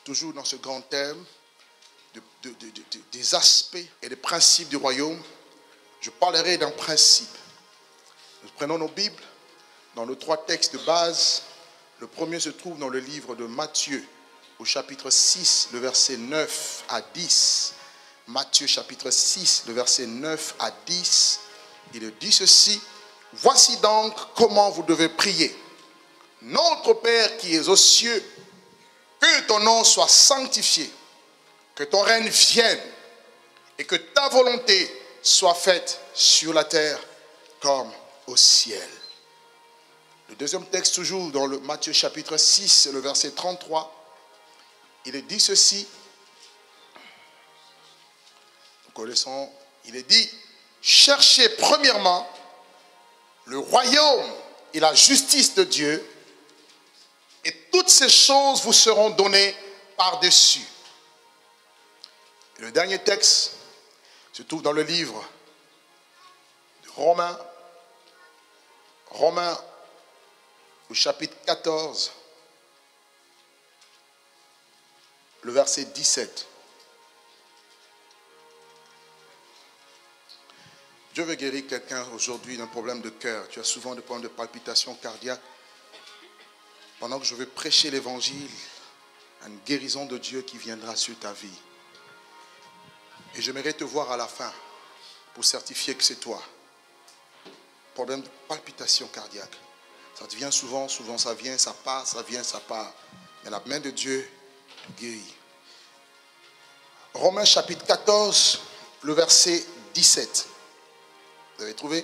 toujours dans ce grand thème des aspects et des principes du royaume. Je parlerai d'un principe. Nous prenons nos Bibles dans nos 3 textes de base. Le premier se trouve dans le livre de Matthieu, au chapitre 6, le verset 9 à 10. Matthieu chapitre 6, le verset 9 à 10. Il dit ceci: voici donc comment vous devez prier. Notre Père qui es aux cieux, que ton nom soit sanctifié, que ton règne vienne et que ta volonté soit faite sur la terre comme au ciel. Le deuxième texte, toujours dans le Matthieu chapitre 6, le verset 33, il est dit ceci. Nous connaissons, il est dit: cherchez premièrement le royaume et la justice de Dieu, et toutes ces choses vous seront données par-dessus. Et le dernier texte se trouve dans le livre de Romains, au chapitre 14, le verset 17. Dieu veut guérir quelqu'un aujourd'hui d'un problème de cœur. Tu as souvent des problèmes de palpitations cardiaques. Pendant que je vais prêcher l'évangile, une guérison de Dieu qui viendra sur ta vie. Et j'aimerais te voir à la fin pour certifier que c'est toi. Problème de palpitation cardiaque. Ça te vient souvent ça vient, ça part, ça vient, ça part. Mais la main de Dieu guérit. Romains chapitre 14, le verset 17. Vous avez trouvé?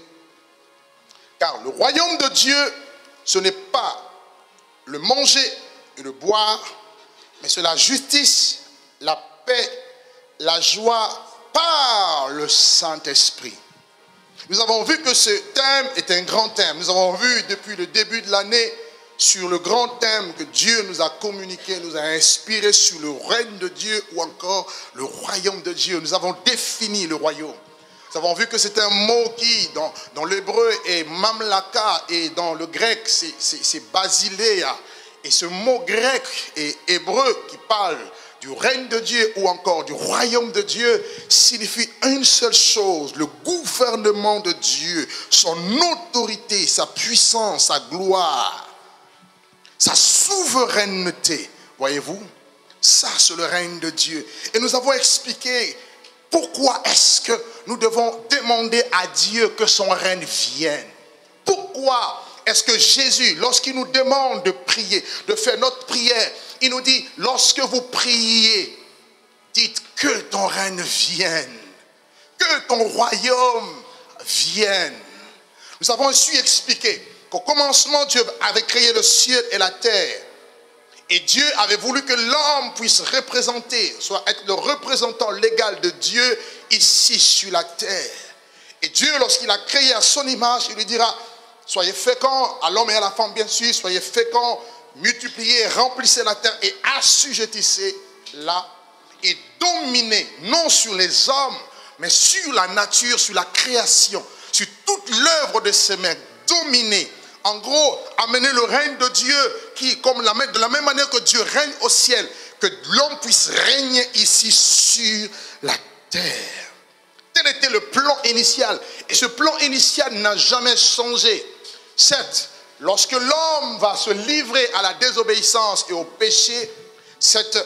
Car le royaume de Dieu, ce n'est pas le manger et le boire, mais c'est la justice, la paix, la joie par le Saint-Esprit. Nous avons vu que ce thème est un grand thème. Nous avons vu depuis le début de l'année sur le grand thème que Dieu nous a communiqué, nous a inspiré sur le règne de Dieu ou encore le royaume de Dieu. Nous avons défini le royaume. Nous avons vu que c'est un mot qui, dans l'hébreu, est mamlaka, et dans le grec, c'est basileia. Et ce mot grec et hébreu qui parle du règne de Dieu ou encore du royaume de Dieu signifie une seule chose: le gouvernement de Dieu, son autorité, sa puissance, sa gloire, sa souveraineté. Voyez-vous, ça c'est le règne de Dieu. Et nous avons expliqué pourquoi est-ce que nous devons demander à Dieu que son règne vienne. Pourquoi est-ce que Jésus, lorsqu'il nous demande de prier, de faire notre prière, il nous dit: lorsque vous priez, dites que ton règne vienne, que ton royaume vienne. Nous avons su expliquer qu'au commencement, Dieu avait créé le ciel et la terre. Et Dieu avait voulu que l'homme puisse représenter, soit être le représentant légal de Dieu ici sur la terre. Et Dieu, lorsqu'il a créé à son image, il lui dira: soyez féconds, à l'homme et à la femme bien sûr, soyez féconds, multipliez, remplissez la terre et assujettissez-la, et dominez non sur les hommes, mais sur la nature, sur la création, sur toute l'œuvre de ses mains. Dominez. En gros, amener le règne de Dieu qui, de la même manière que Dieu règne au ciel, que l'homme puisse régner ici sur la terre. Tel était le plan initial. Et ce plan initial n'a jamais changé. Certes, lorsque l'homme va se livrer à la désobéissance et au péché, cette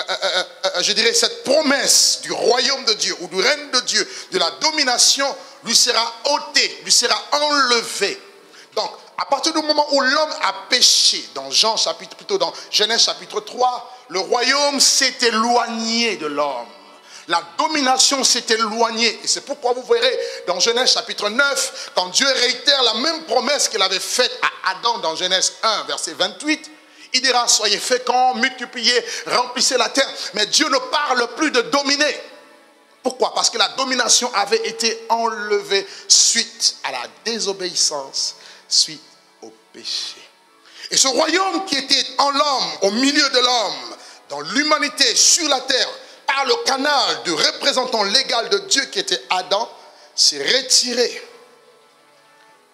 promesse du royaume de Dieu ou du règne de Dieu, de la domination, lui sera ôtée, lui sera enlevée. Donc, à partir du moment où l'homme a péché, dans Genèse chapitre 3, le royaume s'est éloigné de l'homme. La domination s'est éloignée. Et c'est pourquoi vous verrez dans Genèse chapitre 9, quand Dieu réitère la même promesse qu'il avait faite à Adam dans Genèse 1, verset 28, il dira: soyez féconds, multipliez, remplissez la terre. Mais Dieu ne parle plus de dominer. Pourquoi? Parce que la domination avait été enlevée suite à la désobéissance, suite au péché. Et ce royaume qui était en l'homme, au milieu de l'homme, dans l'humanité, sur la terre, par le canal du représentant légal de Dieu qui était Adam, s'est retiré.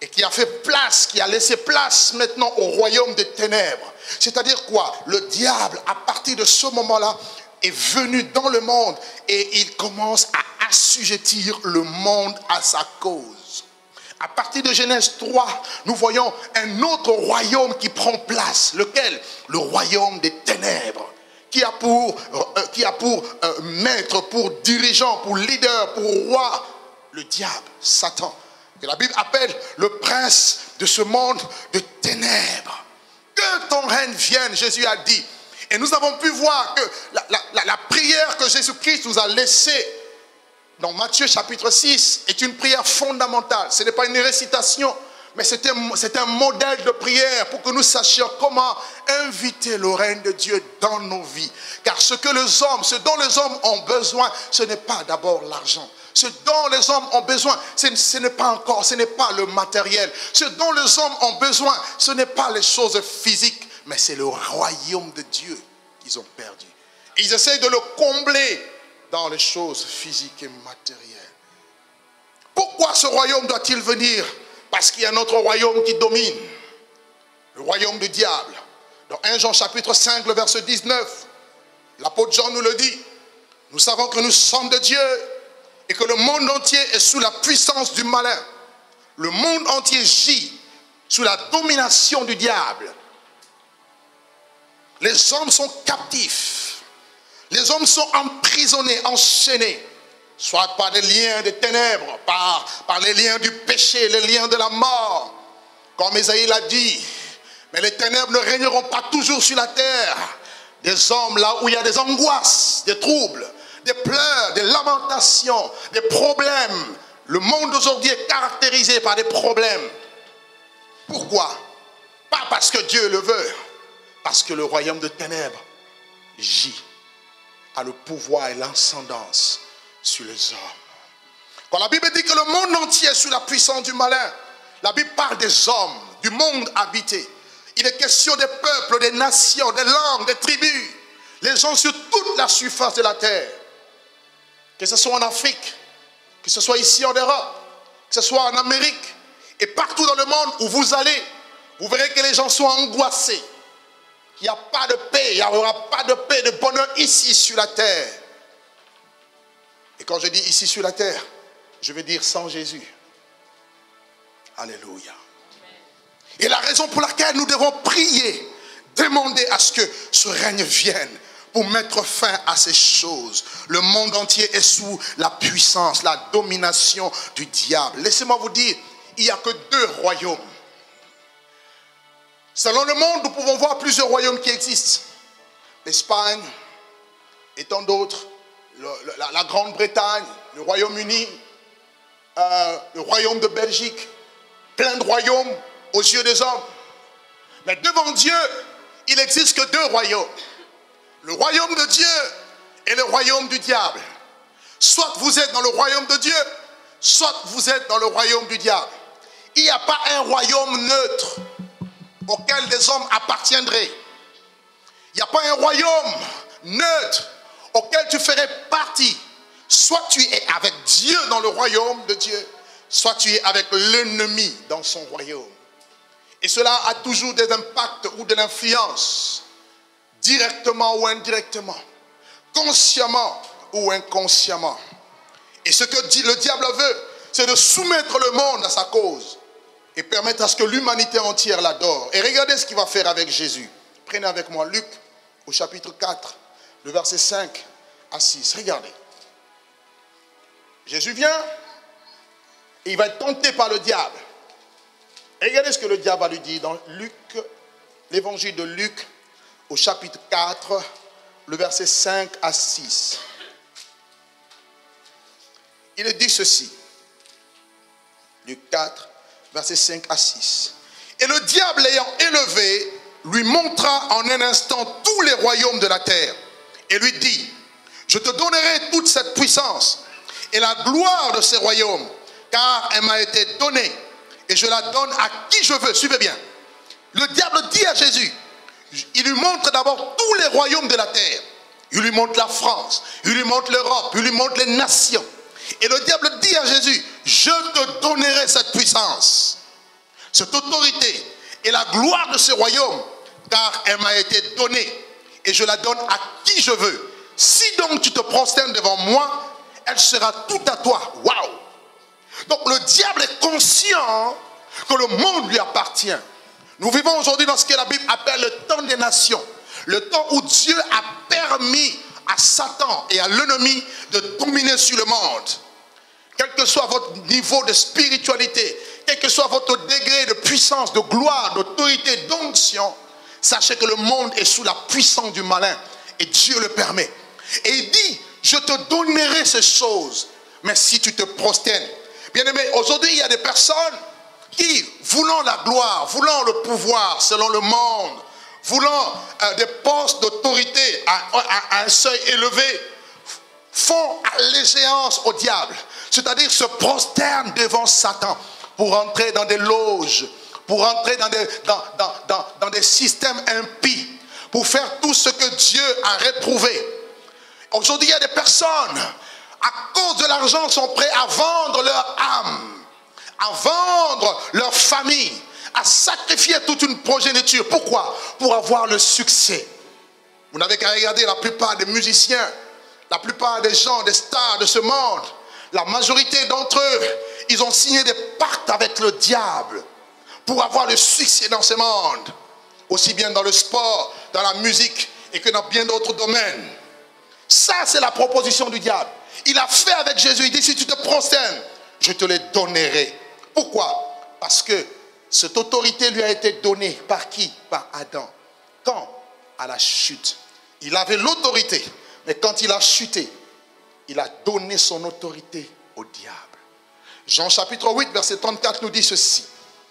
et qui a fait place, qui a laissé place maintenant au royaume des ténèbres. C'est-à-dire quoi? Le diable, à partir de ce moment-là, est venu dans le monde et il commence à assujettir le monde à sa cause. À partir de Genèse 3, nous voyons un autre royaume qui prend place. Lequel? Le royaume des ténèbres. Qui a pour maître, pour dirigeant, pour leader, pour roi, le diable, Satan. Que la Bible appelle le prince de ce monde de ténèbres. Que ton règne vienne, Jésus a dit. Et nous avons pu voir que la prière que Jésus-Christ nous a laissée dans Matthieu chapitre 6 est une prière fondamentale. Ce n'est pas une récitation, mais c'est un modèle de prière pour que nous sachions comment inviter le règne de Dieu dans nos vies. Car ce dont les hommes ont besoin, ce n'est pas d'abord l'argent. Ce dont les hommes ont besoin, ce n'est pas le matériel. Ce dont les hommes ont besoin, ce n'est pas les choses physiques, mais c'est le royaume de Dieu qu'ils ont perdu. Et ils essayent de le combler dans les choses physiques et matérielles. Pourquoi ce royaume doit-il venir? Parce qu'il y a un autre royaume qui domine, le royaume du diable. Dans 1 Jean chapitre 5, le verset 19, l'apôtre Jean nous le dit. Nous savons que nous sommes de Dieu et que le monde entier est sous la puissance du malin. Le monde entier gît sous la domination du diable. Les hommes sont captifs. Les hommes sont emprisonnés, enchaînés. Soit par des liens des ténèbres, par les liens du péché, les liens de la mort. Comme Ésaïe l'a dit, mais les ténèbres ne régneront pas toujours sur la terre. Des hommes là où il y a des angoisses, des troubles, des pleurs, des lamentations, des problèmes. Le monde d'aujourd'hui est caractérisé par des problèmes. Pourquoi? Pas parce que Dieu le veut, parce que le royaume de ténèbres gît, a le pouvoir et l'ascendance sur les hommes. Quand la Bible dit que le monde entier est sous la puissance du malin, la Bible parle des hommes, du monde habité. Il est question des peuples, des nations, des langues, des tribus, les gens sur toute la surface de la terre. Que ce soit en Afrique, que ce soit ici en Europe, que ce soit en Amérique, et partout dans le monde où vous allez, vous verrez que les gens sont angoissés. Il n'y a pas de paix, il n'y aura pas de paix, de bonheur ici sur la terre. Et quand je dis ici sur la terre, je veux dire sans Jésus. Alléluia. Et la raison pour laquelle nous devons prier, demander à ce que ce règne vienne pour mettre fin à ces choses. Le monde entier est sous la puissance, la domination du diable. Laissez-moi vous dire, il n'y a que 2 royaumes. Selon le monde, nous pouvons voir plusieurs royaumes qui existent. L'Espagne et tant d'autres. La Grande-Bretagne, le Royaume-Uni, le Royaume de Belgique. Plein de royaumes aux yeux des hommes. Mais devant Dieu, il n'existe que 2 royaumes. Le royaume de Dieu et le royaume du diable. Soit vous êtes dans le royaume de Dieu, soit vous êtes dans le royaume du diable. Il n'y a pas un royaume neutre auquel les hommes appartiendraient. Il n'y a pas un royaume neutre auquel tu ferais partie. Soit tu es avec Dieu dans le royaume de Dieu, soit tu es avec l'ennemi dans son royaume. Et cela a toujours des impacts ou de l'influence, directement ou indirectement, consciemment ou inconsciemment. Et ce que le diable veut, c'est de soumettre le monde à sa cause et permettre à ce que l'humanité entière l'adore. Et regardez ce qu'il va faire avec Jésus. Prenez avec moi Luc au chapitre 4, le verset 5 à 6. Regardez. Jésus vient et il va être tenté par le diable. Et regardez ce que le diable va lui dire dans Luc, l'évangile de Luc au chapitre 4, le verset 5 à 6. Il dit ceci. Luc 4, verset 5 à 6. Et le diable ayant élevé, lui montra en un instant tous les royaumes de la terre. Et lui dit, je te donnerai toute cette puissance et la gloire de ces royaumes, car elle m'a été donnée et je la donne à qui je veux. Suivez bien. Le diable dit à Jésus, il lui montre d'abord tous les royaumes de la terre. Il lui montre la France, il lui montre l'Europe, il lui montre les nations. Et le diable dit à Jésus, je te donnerai cette puissance. cette autorité et la gloire de ce royaume, car elle m'a été donnée et je la donne à qui je veux. Si donc tu te prosternes devant moi, elle sera toute à toi. Waouh! Donc le diable est conscient que le monde lui appartient. Nous vivons aujourd'hui dans ce que la Bible appelle le temps des nations. Le temps où Dieu a permis à Satan et à l'ennemi de dominer sur le monde. Quel que soit votre niveau de spiritualité, quel que soit votre degré de puissance, de gloire, d'autorité, d'onction, sachez que le monde est sous la puissance du malin et Dieu le permet. Et il dit, je te donnerai ces choses, mais si tu te prosternes. Bien aimé, aujourd'hui il y a des personnes qui, voulant la gloire, voulant le pouvoir selon le monde, voulant des postes d'autorité à un seuil élevé, font allégeance au diable. C'est-à-dire se prosternent devant Satan pour entrer dans des loges, pour entrer dans des systèmes impies, pour faire tout ce que Dieu a réprouvé. Aujourd'hui, il y a des personnes, à cause de l'argent, sont prêts à vendre leur âme, à vendre leur famille, à sacrifier toute une progéniture. Pourquoi? Pour avoir le succès. Vous n'avez qu'à regarder la plupart des musiciens, la plupart des gens, des stars de ce monde. La majorité d'entre eux, ils ont signé des pactes avec le diable pour avoir le succès dans ce monde. Aussi bien dans le sport, dans la musique et que dans bien d'autres domaines. Ça, c'est la proposition du diable. Il a fait avec Jésus. Il dit, si tu te prosternes, je te les donnerai. Pourquoi? Parce que cette autorité lui a été donnée par qui? Par Adam. Quand? À la chute. Il avait l'autorité. Mais quand il a chuté, il a donné son autorité au diable. Jean chapitre 8, verset 34 nous dit ceci.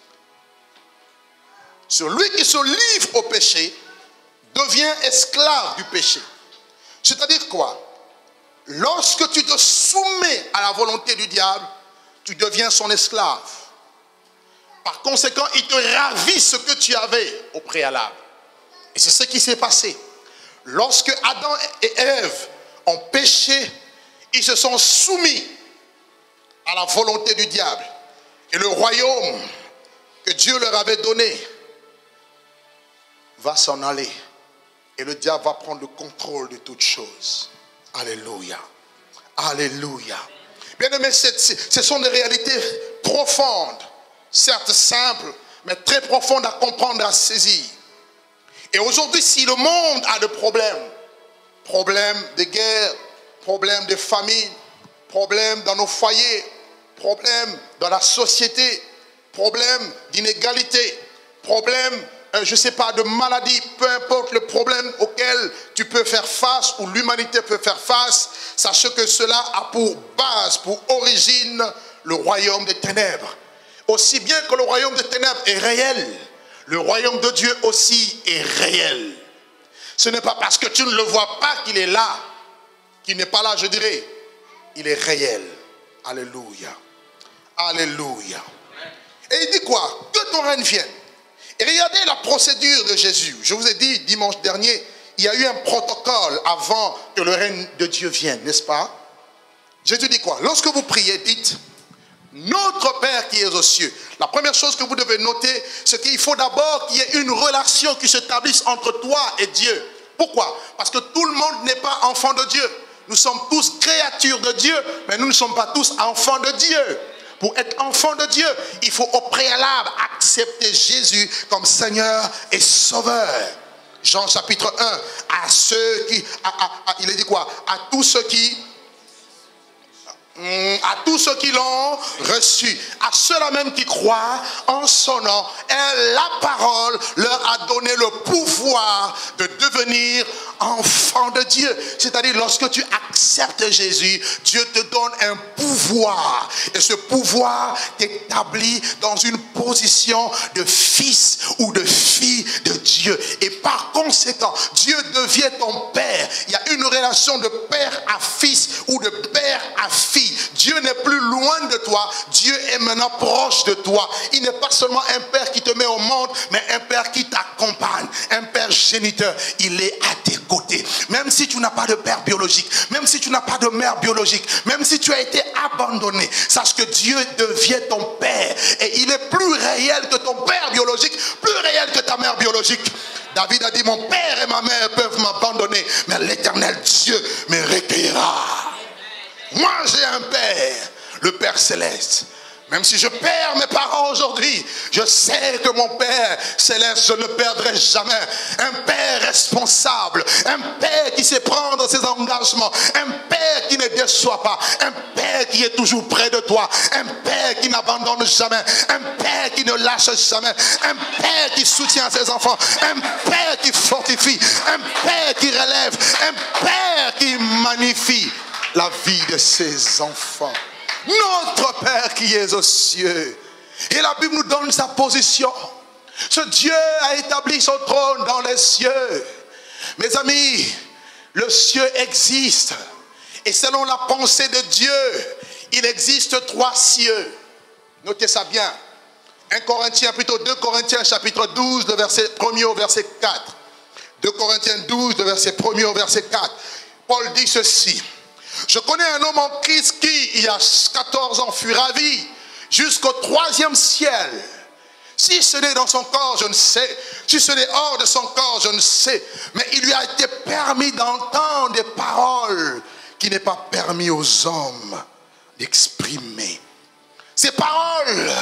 Celui qui se livre au péché devient esclave du péché. C'est-à-dire quoi? Lorsque tu te soumets à la volonté du diable, tu deviens son esclave. Par conséquent, il te ravit ce que tu avais au préalable. Et c'est ce qui s'est passé. Lorsque Adam et Ève ont péché, ils se sont soumis à la volonté du diable. Et le royaume que Dieu leur avait donné va s'en aller. Et le diable va prendre le contrôle de toutes choses. Alléluia. Alléluia. Bien aimé, ce sont des réalités profondes. Certes simples, mais très profondes à comprendre, à saisir. Et aujourd'hui, si le monde a des problèmes de guerre, problèmes de famine, problèmes dans nos foyers, problèmes dans la société, problèmes d'inégalité, problèmes, je ne sais pas, de maladie, peu importe le problème auquel tu peux faire face ou l'humanité peut faire face, sachez que cela a pour base, pour origine, le royaume des ténèbres. Aussi bien que le royaume des ténèbres est réel, le royaume de Dieu aussi est réel. Ce n'est pas parce que tu ne le vois pas qu'il est là, qu'il n'est pas là, je dirais. Il est réel. Alléluia. Alléluia. Et il dit quoi? Que ton règne vienne. Et regardez la procédure de Jésus. Je vous ai dit dimanche dernier, il y a eu un protocole avant que le règne de Dieu vienne, n'est-ce pas? Jésus dit quoi? Lorsque vous priez, dites, notre Père qui est aux cieux. La première chose que vous devez noter, c'est qu'il faut d'abord qu'il y ait une relation qui s'établisse entre toi et Dieu. Pourquoi? Parce que tout le monde n'est pas enfant de Dieu. Nous sommes tous créatures de Dieu, mais nous ne sommes pas tous enfants de Dieu. Pour être enfant de Dieu, il faut au préalable accepter Jésus comme Seigneur et Sauveur. Jean chapitre 1, à ceux qui, il a dit quoi? À tous ceux qui l'ont reçu, à ceux-là même qui croient en son nom, et la parole leur a donné le pouvoir de devenir enfants de Dieu. C'est-à-dire, lorsque tu acceptes Jésus, Dieu te donne un pouvoir. Et ce pouvoir t'établit dans une position de fils ou de fille de Dieu. Et par conséquent, Dieu devient ton Père. Il y a une relation de père à fils ou de père à fille. Dieu n'est plus loin de toi. Dieu est maintenant proche de toi. Il n'est pas seulement un père qui te met au monde, mais un père qui t'accompagne. Un père géniteur. Il est à tes côtés. Même si tu n'as pas de père biologique, même si tu n'as pas de mère biologique, même si tu as été abandonné, sache que Dieu devient ton père. Et il est plus réel que ton père biologique, plus réel que ta mère biologique. David a dit, mon père et ma mère peuvent m'abandonner, mais l'Éternel Dieu me recueillera. Moi j'ai un père, le Père Céleste. Même si je perds mes parents aujourd'hui, je sais que mon Père Céleste, je ne le perdrai jamais. Un Père responsable, un Père qui sait prendre ses engagements, un Père qui ne déçoit pas, un Père qui est toujours près de toi, un Père qui n'abandonne jamais, un Père qui ne lâche jamais, un Père qui soutient ses enfants, un Père qui fortifie, un Père qui relève, un Père qui magnifie la vie de ses enfants. Notre Père qui est aux cieux. Et la Bible nous donne sa position. Ce Dieu a établi son trône dans les cieux. Mes amis, le ciel existe. Et selon la pensée de Dieu, il existe 3 cieux. Notez ça bien. 2 Corinthiens chapitre 12, le verset 1er au verset 4. 2 Corinthiens 12, le verset 1er au verset 4. Paul dit ceci. Je connais un homme en Christ qui, il y a 14 ans, fut ravi jusqu'au 3e ciel. Si ce n'est dans son corps, je ne sais. Si ce n'est hors de son corps, je ne sais. Mais il lui a été permis d'entendre des paroles qui n'est pas permis aux hommes d'exprimer. Ces paroles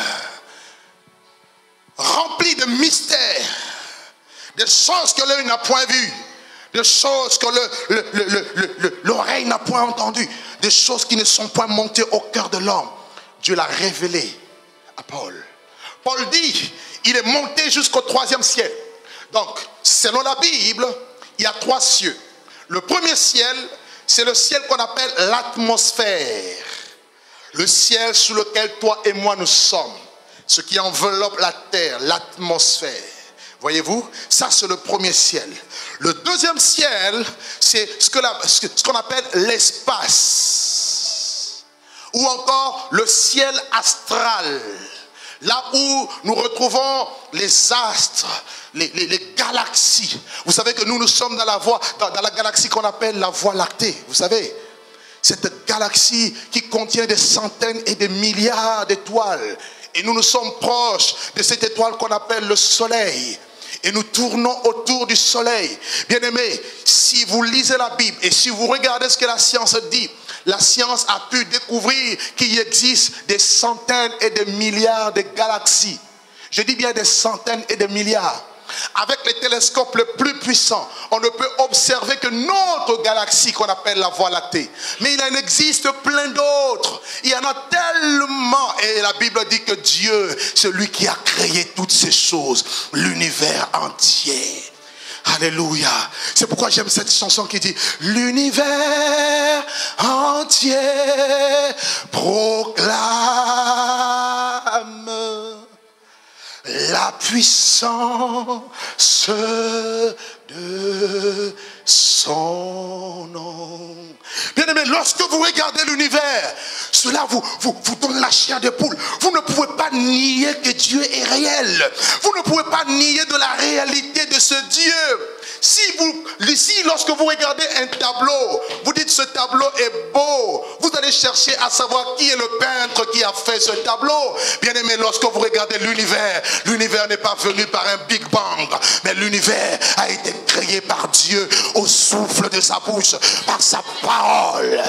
remplies de mystères, des choses que l'œil n'a point vues, des choses que l'oreille n'a point entendues, des choses qui ne sont point montées au cœur de l'homme. Dieu l'a révélé à Paul. Paul dit, il est monté jusqu'au 3e ciel. Donc, selon la Bible, il y a 3 cieux. Le premier ciel, c'est le ciel qu'on appelle l'atmosphère. Le ciel sous lequel toi et moi nous sommes. Ce qui enveloppe la terre, l'atmosphère. Voyez-vous, ça c'est le premier ciel. Le deuxième ciel, c'est ce qu'on appelle l'espace. Ou encore le ciel astral. Là où nous retrouvons les astres, les galaxies. Vous savez que nous sommes dans la galaxie qu'on appelle la Voie lactée. Vous savez, cette galaxie qui contient des centaines et des milliards d'étoiles. Et nous sommes proches de cette étoile qu'on appelle le soleil. Et nous tournons autour du soleil. Bien-aimés, si vous lisez la Bible et si vous regardez ce que la science dit, la science a pu découvrir qu'il existe des centaines et des milliards de galaxies. Je dis bien des centaines et des milliards. Avec les télescopes les plus puissants, on ne peut observer que notre galaxie qu'on appelle la Voie lactée. Mais il en existe plein d'autres. Il y en a tellement. Et la Bible dit que Dieu, celui qui a créé toutes ces choses, l'univers entier. Alléluia. C'est pourquoi j'aime cette chanson qui dit l'univers entier proclame la puissance de son nom. Bien-aimés, lorsque vous regardez l'univers, cela vous donne la chair de poule. Vous ne pouvez pas nier que Dieu est réel. Vous ne pouvez pas nier de la réalité de ce Dieu. Si lorsque vous regardez un tableau, vous dites ce tableau est beau, vous allez chercher à savoir qui est le peintre qui a fait ce tableau. Bien aimé, lorsque vous regardez l'univers, l'univers n'est pas venu par un Big Bang, mais l'univers a été créé par Dieu au souffle de sa bouche, par sa parole.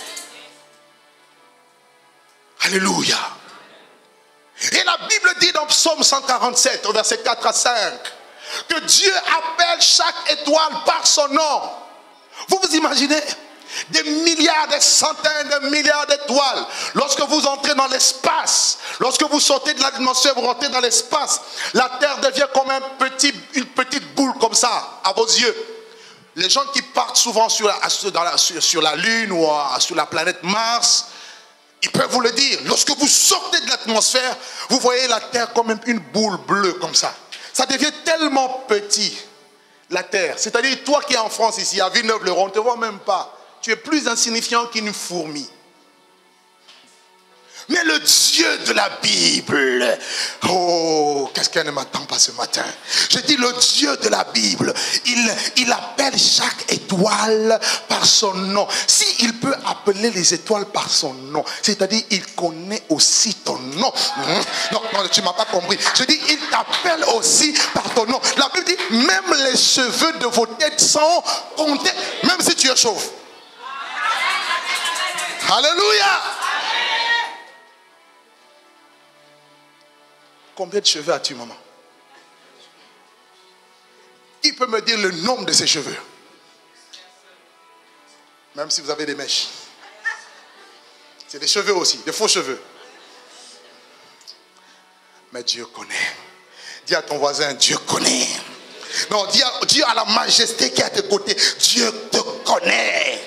Alléluia. Et la Bible dit dans Psaume 147, au verset 4 à 5, que Dieu appelle chaque étoile par son nom. Vous vous imaginez des milliards, des centaines de milliards d'étoiles. Lorsque vous entrez dans l'espace, lorsque vous sortez de l'atmosphère, vous rentrez dans l'espace, la Terre devient comme une petite boule comme ça, à vos yeux. Les gens qui partent souvent sur la Lune ou sur la planète Mars, ils peuvent vous le dire. Lorsque vous sortez de l'atmosphère, vous voyez la Terre comme une boule bleue comme ça. Ça devient tellement petit. la terre. C'est-à-dire, toi qui es en France ici, à Villeneuve-le-Roi, on ne te voit même pas. Tu es plus insignifiant qu'une fourmi. Mais le Dieu de la Bible, oh, qu'est-ce qu'elle ne m'attend pas ce matin? Je dis le Dieu de la Bible, il appelle chaque étoile par son nom. S'il peut appeler les étoiles par son nom, c'est-à-dire il connaît aussi ton nom. Non, tu ne m'as pas compris. Je dis, il t'appelle aussi par ton nom. La Bible dit, même les cheveux de vos têtes sont comptés, même si tu es chauve. Alléluia! Combien de cheveux as-tu, maman? Qui peut me dire le nombre de ses cheveux? Même si vous avez des mèches. C'est des cheveux aussi, des faux cheveux. Mais Dieu connaît. Dis à ton voisin, Dieu connaît. Non, dis à la majesté qui est à tes côtés, Dieu te connaît.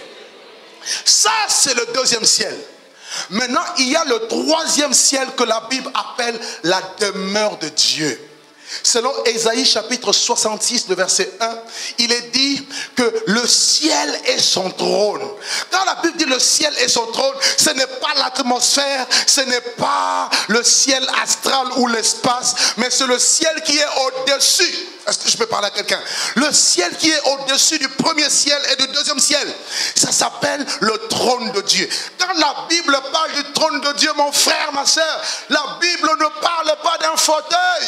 Ça, c'est le deuxième ciel. Maintenant, il y a le troisième ciel que la Bible appelle la demeure de Dieu. Selon Ésaïe chapitre 66, le verset 1, il est dit que le ciel est son trône. Quand la Bible dit le ciel est son trône, ce n'est pas l'atmosphère, ce n'est pas le ciel astral ou l'espace, mais c'est le ciel qui est au-dessus. Est-ce que je peux parler à quelqu'un? Le ciel qui est au-dessus du premier ciel et du deuxième ciel, ça s'appelle le trône de Dieu. Quand la Bible parle du trône de Dieu, mon frère, ma soeur, la Bible ne parle pas d'un fauteuil.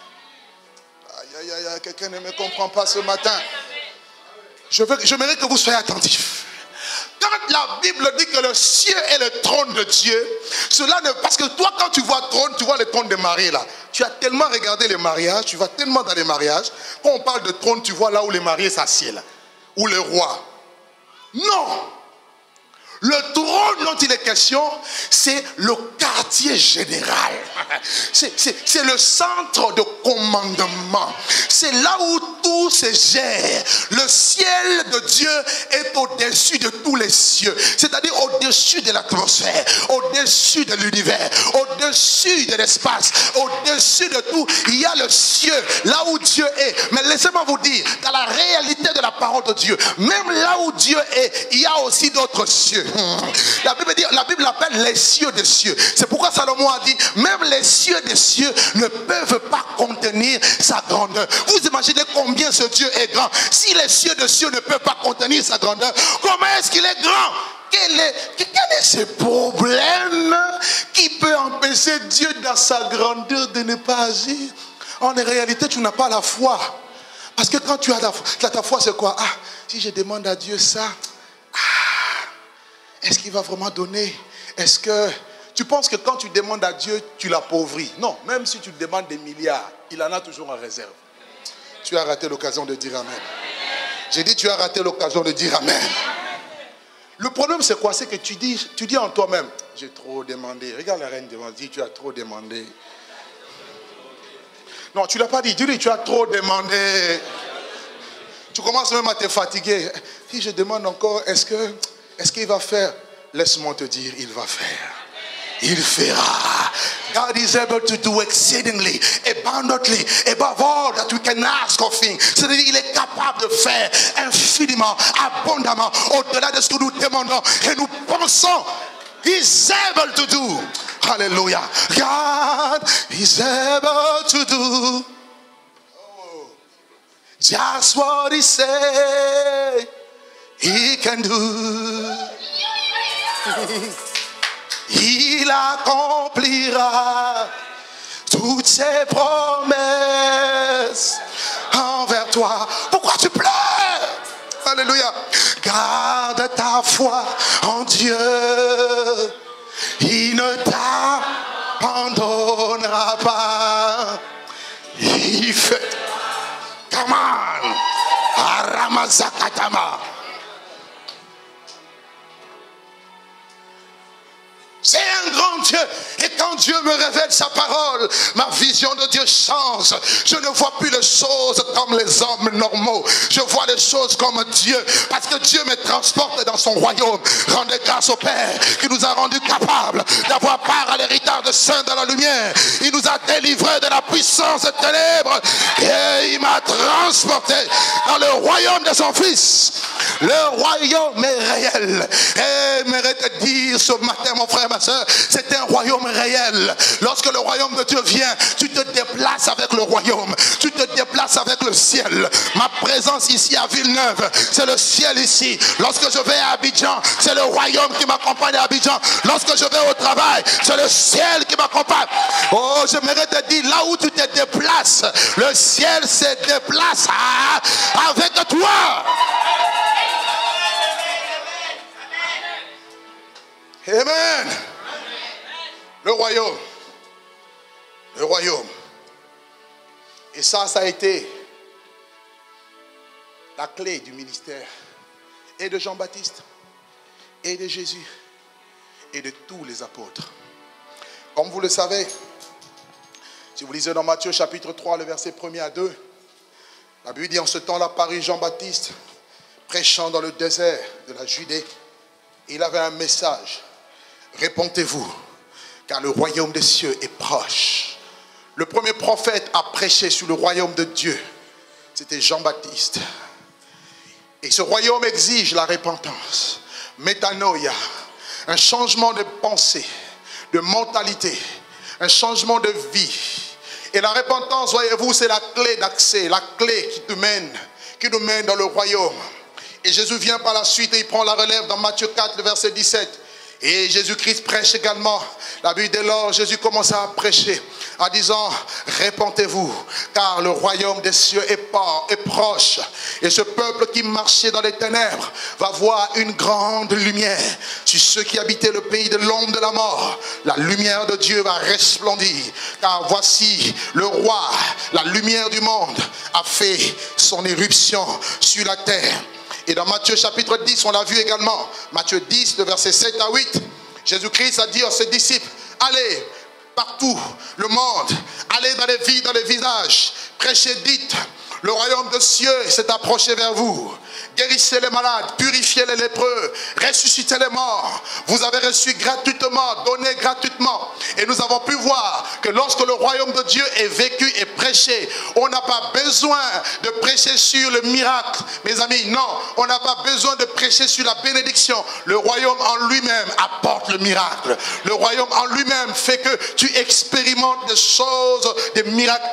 Aïe, aïe, aïe, quelqu'un ne me comprend pas ce matin. J'aimerais que vous soyez attentifs. Quand la Bible dit que le ciel est le trône de Dieu, cela ne... Parce que toi, quand tu vois trône, tu vois le trône des mariés là. Tu as tellement regardé les mariages, tu vas tellement dans les mariages. Quand on parle de trône, tu vois là où les mariés s'assiedent là. Ou le roi. Non! Le trône dont il est question, c'est le quartier général. C'est le centre de commandement. C'est là où tout se gère. Le ciel de Dieu est au-dessus de tous les cieux. C'est-à-dire au-dessus de l'atmosphère, au-dessus de l'univers, au-dessus de l'espace, au-dessus de tout. Il y a le ciel, là où Dieu est. Mais laissez-moi vous dire, dans la réalité de la parole de Dieu, même là où Dieu est, il y a aussi d'autres cieux. La Bible l'appelle les cieux des cieux. C'est pourquoi Salomon a dit, même les cieux des cieux ne peuvent pas contenir sa grandeur. Vous imaginez combien ce Dieu est grand? Si les cieux des cieux ne peuvent pas contenir sa grandeur, comment est-ce qu'il est grand? Quel est ce problème qui peut empêcher Dieu dans sa grandeur de ne pas agir? En réalité, tu n'as pas la foi. Parce que quand tu as ta foi, c'est quoi? Ah, si je demande à Dieu ça, est-ce qu'il va vraiment donner? Est-ce que tu penses que quand tu demandes à Dieu, tu l'appauvris? Non, même si tu demandes des milliards, il en a toujours en réserve. Tu as raté l'occasion de dire Amen. J'ai dit, tu as raté l'occasion de dire Amen. Le problème, c'est quoi? C'est que tu dis en toi-même, j'ai trop demandé. Regarde la reine demande, dis, tu as trop demandé. Non, tu ne l'as pas dit. Dis, tu as trop demandé. Tu commences même à te fatiguer. Si je demande encore, est-ce qu'il va faire? Laisse-moi te dire, il va faire. Il fera. God is able to do exceedingly, abundantly, above all that we can ask of him. C'est-à-dire, il est capable de faire infiniment, abondamment, au-delà de ce que nous demandons et nous pensons. He's able to do. Hallelujah. God is able to do just what he said he can do. Il accomplira toutes ses promesses envers toi. Pourquoi tu pleures? Alléluia. Garde ta foi en Dieu. Il ne t'abandonnera pas. Il fait... Come on. Aramazakatama. C'est un grand Dieu. Et quand Dieu me révèle sa parole, ma vision de Dieu change. Je ne vois plus les choses comme les hommes normaux. Je vois les choses comme Dieu. Parce que Dieu me transporte dans son royaume. Rendez grâce au Père qui nous a rendus capables d'avoir part à l'héritage de saints dans la lumière. Il nous a délivrés de la puissance des ténèbres. Et il m'a transporté dans le royaume de son Fils. Le royaume est réel. Et j'aimerais te dire ce matin, mon frère, ma soeur, c'est un royaume réel. Lorsque le royaume de Dieu vient, tu te déplaces avec le royaume. Tu te déplaces avec le ciel. Ma présence ici à Villeneuve, c'est le ciel ici. Lorsque je vais à Abidjan, c'est le royaume qui m'accompagne à Abidjan. Lorsque je vais au travail, c'est le ciel qui m'accompagne. Oh, j'aimerais te dire, là où tu te déplaces, le ciel se déplace avec toi. Amen. Le royaume. Le royaume. Et ça a été la clé du ministère et de Jean-Baptiste et de Jésus et de tous les apôtres. Comme vous le savez, si vous lisez dans Matthieu chapitre 3, le verset 1er à 2, la Bible dit: en ce temps-là parut Jean-Baptiste prêchant dans le désert de la Judée. Il avait un message: répentez-vous, car le royaume des cieux est proche. Le premier prophète à prêcher sur le royaume de Dieu, c'était Jean-Baptiste. Et ce royaume exige la repentance, métanoïa, un changement de pensée, de mentalité, un changement de vie. Et la repentance, voyez-vous, c'est la clé d'accès, la clé qui nous mène dans le royaume. Et Jésus vient par la suite et il prend la relève dans Matthieu 4, le verset 17. Et Jésus-Christ prêche également. La Bible, dès lors, Jésus commence à prêcher en disant: répentez-vous, car le royaume des cieux est proche. Et ce peuple qui marchait dans les ténèbres va voir une grande lumière. Sur ceux qui habitaient le pays de l'ombre de la mort, la lumière de Dieu va resplendir. Car voici le roi, la lumière du monde, a fait son éruption sur la terre. Et dans Matthieu chapitre 10, on l'a vu également. Matthieu 10, le verset 7 à 8. Jésus-Christ a dit à ses disciples: allez partout le monde, allez dans les villes, dans les villages, prêchez, dites: le royaume des cieux s'est approché vers vous. Guérissez les malades, purifiez les lépreux, ressuscitez les morts. Vous avez reçu gratuitement, donné gratuitement. Et nous avons pu voir que lorsque le royaume de Dieu est vécu et prêché, on n'a pas besoin de prêcher sur le miracle, mes amis. Non, on n'a pas besoin de prêcher sur la bénédiction. Le royaume en lui-même apporte le miracle. Le royaume en lui-même fait que tu expérimentes des choses, des miracles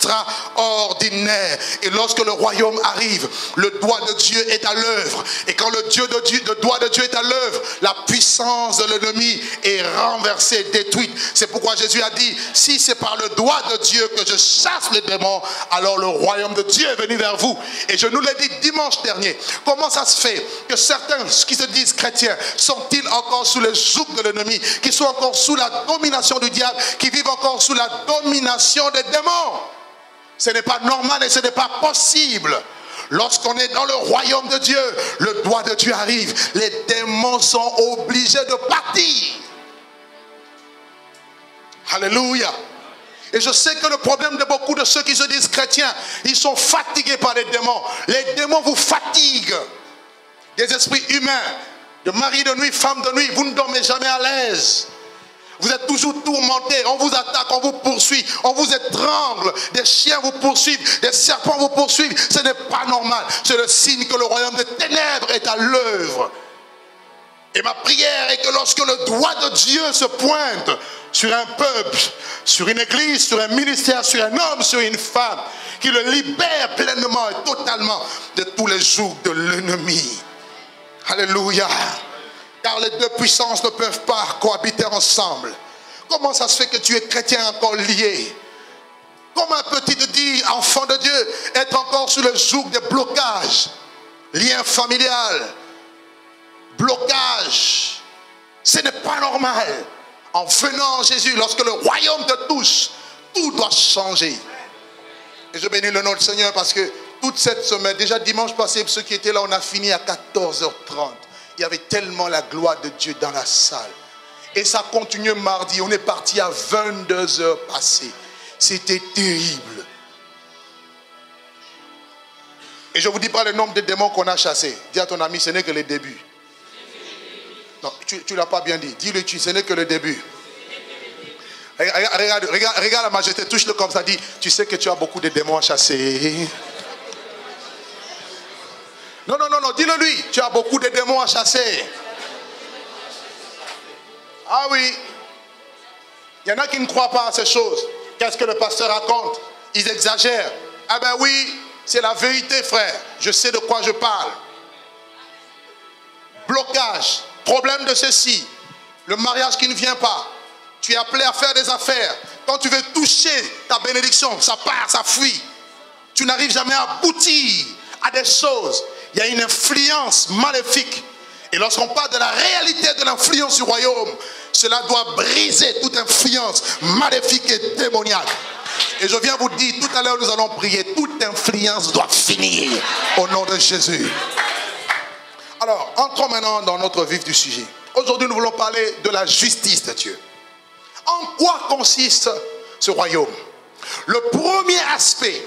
extraordinaires. Et lorsque le royaume arrive, le doigt de Dieu est à l'œuvre. Et quand le doigt de Dieu est à l'œuvre, la puissance de l'ennemi est renversée, détruite. C'est pourquoi Jésus a dit: si c'est par le doigt de Dieu que je chasse les démons, alors le royaume de Dieu est venu vers vous. Et je nous l'ai dit dimanche dernier. Comment ça se fait que certains qui se disent chrétiens sont-ils encore sous le joug de l'ennemi, qui sont encore sous la domination du diable, qui vivent encore sous la domination des démons? Ce n'est pas normal et ce n'est pas possible. Lorsqu'on est dans le royaume de Dieu, le doigt de Dieu arrive. Les démons sont obligés de partir. Alléluia. Et je sais que le problème de beaucoup de ceux qui se disent chrétiens, ils sont fatigués par les démons. Les démons vous fatiguent. Des esprits humains, de mari de nuit, femme de nuit, vous ne dormez jamais à l'aise. Vous êtes toujours tourmentés, on vous attaque, on vous poursuit, on vous étrangle, des chiens vous poursuivent, des serpents vous poursuivent. Ce n'est pas normal. C'est le signe que le royaume des ténèbres est à l'œuvre. Et ma prière est que lorsque le doigt de Dieu se pointe sur un peuple, sur une église, sur un ministère, sur un homme, sur une femme, qu'il le libère pleinement et totalement de tous les jougs de l'ennemi. Alléluia. Car les deux puissances ne peuvent pas cohabiter ensemble. Comment ça se fait que tu es chrétien encore lié? Comment peux-tu te dire, enfant de Dieu, être encore sous le joug des blocages? Lien familial, blocage. Ce n'est pas normal. En venant Jésus, lorsque le royaume te touche, tout doit changer. Et je bénis le nom du Seigneur parce que toute cette semaine, déjà dimanche passé, ceux qui étaient là, on a fini à 14h30. Il y avait tellement la gloire de Dieu dans la salle. Et ça continue mardi. On est parti à 22h passées. C'était terrible. Et je ne vous dis pas le nombre de démons qu'on a chassés. Dis à ton ami, ce n'est que le début. Non, tu ne l'as pas bien dit. Dis-le, ce n'est que le début. Regarde la majesté, touche-le comme ça, dit, tu sais que tu as beaucoup de démons à chasser. Non, dis-le lui, tu as beaucoup de démons à chasser. Ah oui, il y en a qui ne croient pas à ces choses. Qu'est-ce que le pasteur raconte? Ils exagèrent. Ah ben oui, c'est la vérité, frère. Je sais de quoi je parle. Blocage, problème de ceci, le mariage qui ne vient pas. Tu es appelé à faire des affaires. Quand tu veux toucher ta bénédiction, ça part, ça fuit. Tu n'arrives jamais à aboutir à des choses. Il y a une influence maléfique. Et lorsqu'on parle de la réalité de l'influence du royaume, cela doit briser toute influence maléfique et démoniaque. Et je viens vous dire, tout à l'heure nous allons prier, toute influence doit finir au nom de Jésus. Alors, entrons maintenant dans notre vif du sujet. Aujourd'hui, nous voulons parler de la justice de Dieu. En quoi consiste ce royaume? Le premier aspect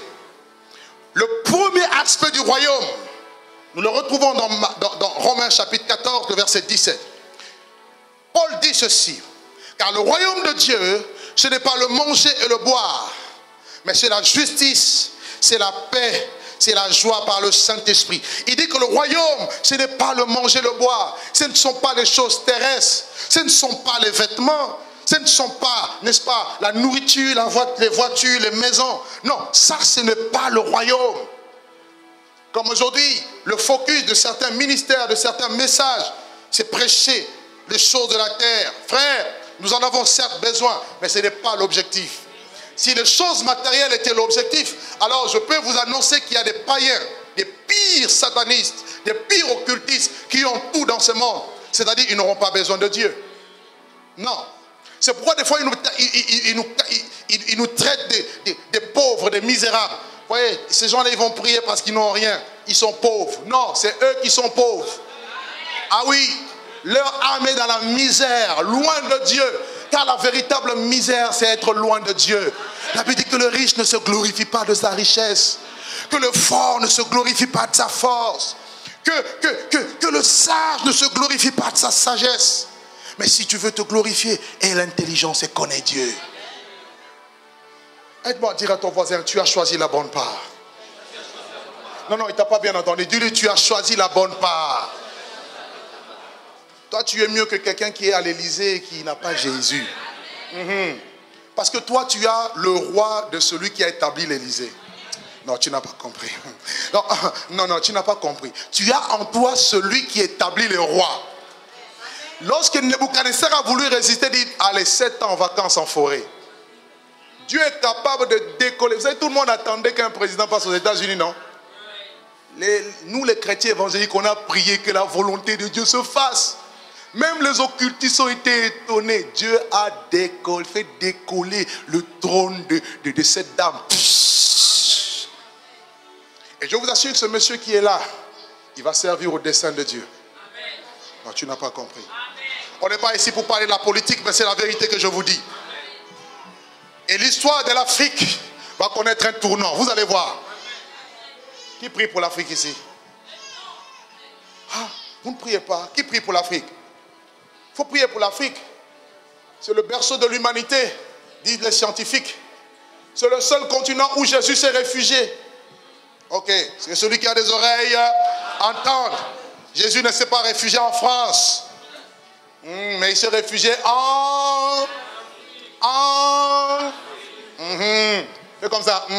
du royaume, nous le retrouvons dans Romains chapitre 14, le verset 17. Paul dit ceci, car le royaume de Dieu, ce n'est pas le manger et le boire, mais c'est la justice, c'est la paix, c'est la joie par le Saint-Esprit. Il dit que le royaume, ce n'est pas le manger et le boire, ce ne sont pas les choses terrestres, ce ne sont pas les vêtements, ce ne sont pas, n'est-ce pas, la nourriture, les voitures, les maisons. Non, ça, ce n'est pas le royaume. Comme aujourd'hui, le focus de certains ministères, de certains messages, c'est prêcher les choses de la terre. Frère, nous en avons certes besoin, mais ce n'est pas l'objectif. Si les choses matérielles étaient l'objectif, alors je peux vous annoncer qu'il y a des païens, des pires satanistes, des pires occultistes qui ont tout dans ce monde. C'est-à-dire qu'ils n'auront pas besoin de Dieu. Non. C'est pourquoi des fois ils nous traitent des pauvres, des misérables. Vous voyez, ces gens-là, ils vont prier parce qu'ils n'ont rien. Ils sont pauvres. Non, c'est eux qui sont pauvres. Ah oui, leur âme est dans la misère, loin de Dieu. Car la véritable misère, c'est être loin de Dieu. La Bible dit que le riche ne se glorifie pas de sa richesse. Que le fort ne se glorifie pas de sa force. Que le sage ne se glorifie pas de sa sagesse. Mais si tu veux te glorifier, aie l'intelligence et connais Dieu. Aide-moi à dire à ton voisin, tu as choisi la bonne part. Non, il ne t'a pas bien entendu. Dis-lui, tu as choisi la bonne part. Toi, tu es mieux que quelqu'un qui est à l'Élysée et qui n'a pas Jésus. Parce que toi, tu as le roi de celui qui a établi l'Élysée. Non, tu n'as pas compris. Non, tu n'as pas compris. Tu as en toi celui qui établit le roi. Lorsque Nebuchadnezzar a voulu résister, il dit, allez, 7 ans en vacances en forêt. Dieu est capable de décoller. Vous savez, tout le monde attendait qu'un président passe aux États-Unis, non? Nous, les chrétiens évangéliques, on a prié que la volonté de Dieu se fasse. Même les occultistes ont été étonnés. Dieu a fait décoller le trône de cette dame. Et je vous assure que ce monsieur qui est là, il va servir au dessein de Dieu. Non, tu n'as pas compris. On n'est pas ici pour parler de la politique, mais c'est la vérité que je vous dis. Et l'histoire de l'Afrique va connaître un tournant. Vous allez voir. Qui prie pour l'Afrique ici? Ah, vous ne priez pas. Qui prie pour l'Afrique? Il faut prier pour l'Afrique. C'est le berceau de l'humanité, disent les scientifiques. C'est le seul continent où Jésus s'est réfugié. Ok, c'est celui qui a des oreilles entende. Jésus ne s'est pas réfugié en France. Mais il s'est réfugié c'est comme ça.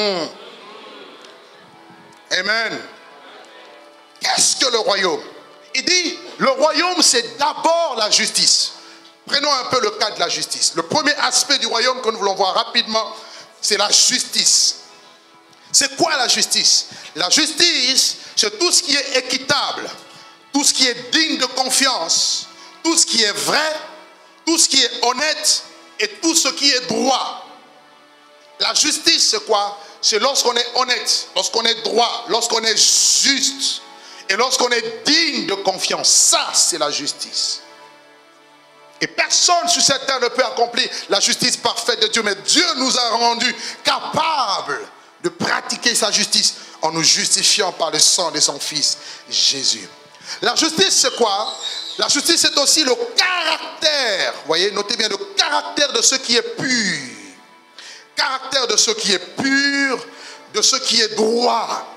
Amen. Qu'est-ce que le royaume? Il dit, le royaume, c'est d'abord la justice. Prenons un peu le cas de la justice. Le premier aspect du royaume que nous voulons voir rapidement, c'est la justice. C'est quoi la justice? La justice, c'est tout ce qui est équitable, tout ce qui est digne de confiance, tout ce qui est vrai, tout ce qui est honnête et tout ce qui est droit. La justice, c'est quoi? C'est lorsqu'on est honnête, lorsqu'on est droit, lorsqu'on est juste et lorsqu'on est digne de confiance. Ça, c'est la justice. Et personne sur cette terre ne peut accomplir la justice parfaite de Dieu. Mais Dieu nous a rendus capables de pratiquer sa justice en nous justifiant par le sang de son Fils, Jésus. La justice, c'est quoi? La justice est aussi le caractère, voyez, notez bien, le caractère de ce qui est pur. Caractère de ce qui est pur, de ce qui est droit.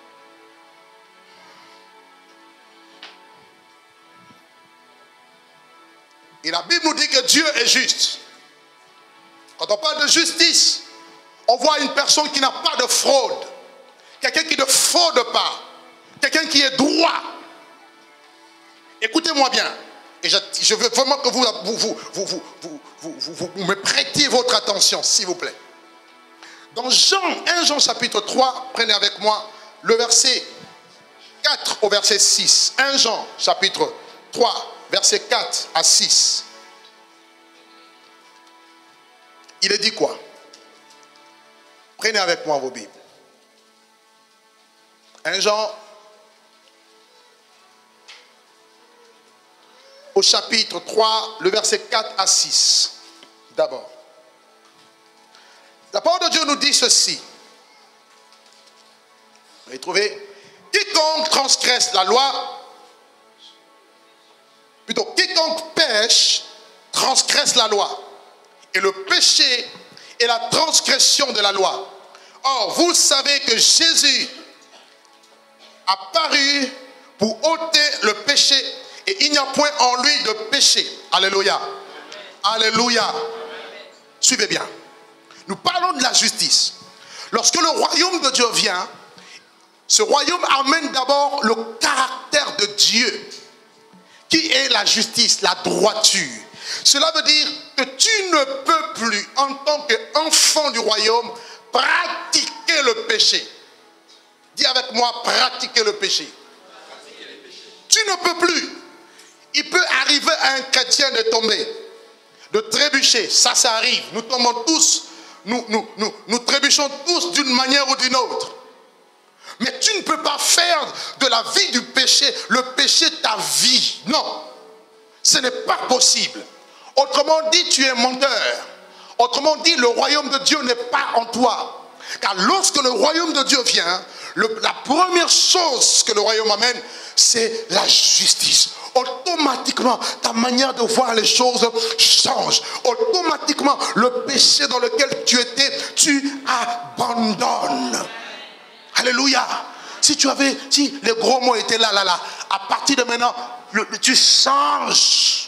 Et la Bible nous dit que Dieu est juste. Quand on parle de justice, on voit une personne qui n'a pas de fraude. Quelqu'un qui ne fraude pas. Quelqu'un qui est droit. Écoutez-moi bien. Et je veux vraiment que vous me prêtiez votre attention, s'il vous plaît. Dans 1 Jean chapitre 3, prenez avec moi le verset 4 au verset 6. 1 Jean chapitre 3, verset 4 à 6. Il est dit quoi? Prenez avec moi vos Bibles. 1 Jean au chapitre 3, le verset 4 à 6. D'abord. La parole de Dieu nous dit ceci. Vous avez trouvé? Quiconque transgresse la loi, plutôt quiconque pêche, transgresse la loi. Et le péché est la transgression de la loi. Or, vous savez que Jésus a paru pour ôter le péché et il n'y a point en lui de péché. Alléluia. Alléluia. Suivez bien. Nous parlons de la justice. Lorsque le royaume de Dieu vient, ce royaume amène d'abord le caractère de Dieu, qui est la justice, la droiture. Cela veut dire que tu ne peux plus, en tant qu'enfant du royaume, pratiquer le péché. Dis avec moi, pratiquer le péché. Tu ne peux plus. Il peut arriver à un chrétien de tomber, de trébucher. Ça arrive. Nous tombons tous. Nous trébuchons tous d'une manière ou d'une autre. Mais tu ne peux pas faire de la vie du péché, le péché ta vie. Non. Ce n'est pas possible. Autrement dit, tu es menteur. Autrement dit, le royaume de Dieu n'est pas en toi. Car lorsque le royaume de Dieu vient, la première chose que le royaume amène, c'est la justice. Automatiquement, ta manière de voir les choses change. Automatiquement, le péché dans lequel tu étais, tu abandonnes. Alléluia. Si les gros mots étaient là, à partir de maintenant, tu changes.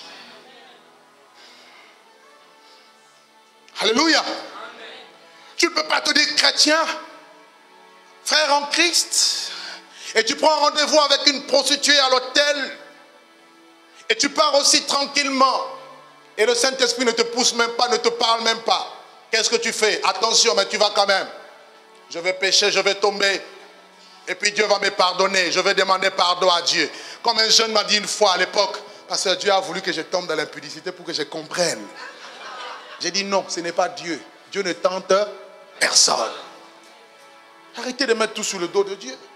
Alléluia. Amen. Tu ne peux pas te dire chrétien, frère en Christ, et tu prends rendez-vous avec une prostituée à l'hôtel, et tu pars aussi tranquillement, et le Saint-Esprit ne te pousse même pas, ne te parle même pas. Qu'est-ce que tu fais? Attention, mais tu vas quand même. Je vais pécher, je vais tomber, et puis Dieu va me pardonner. Je vais demander pardon à Dieu. Comme un jeune m'a dit une fois à l'époque, parce que Dieu a voulu que je tombe dans l'impudicité pour que je comprenne. J'ai dit non, ce n'est pas Dieu. Dieu ne tente personne. Arrêtez de mettre tout sous le dos de Dieu.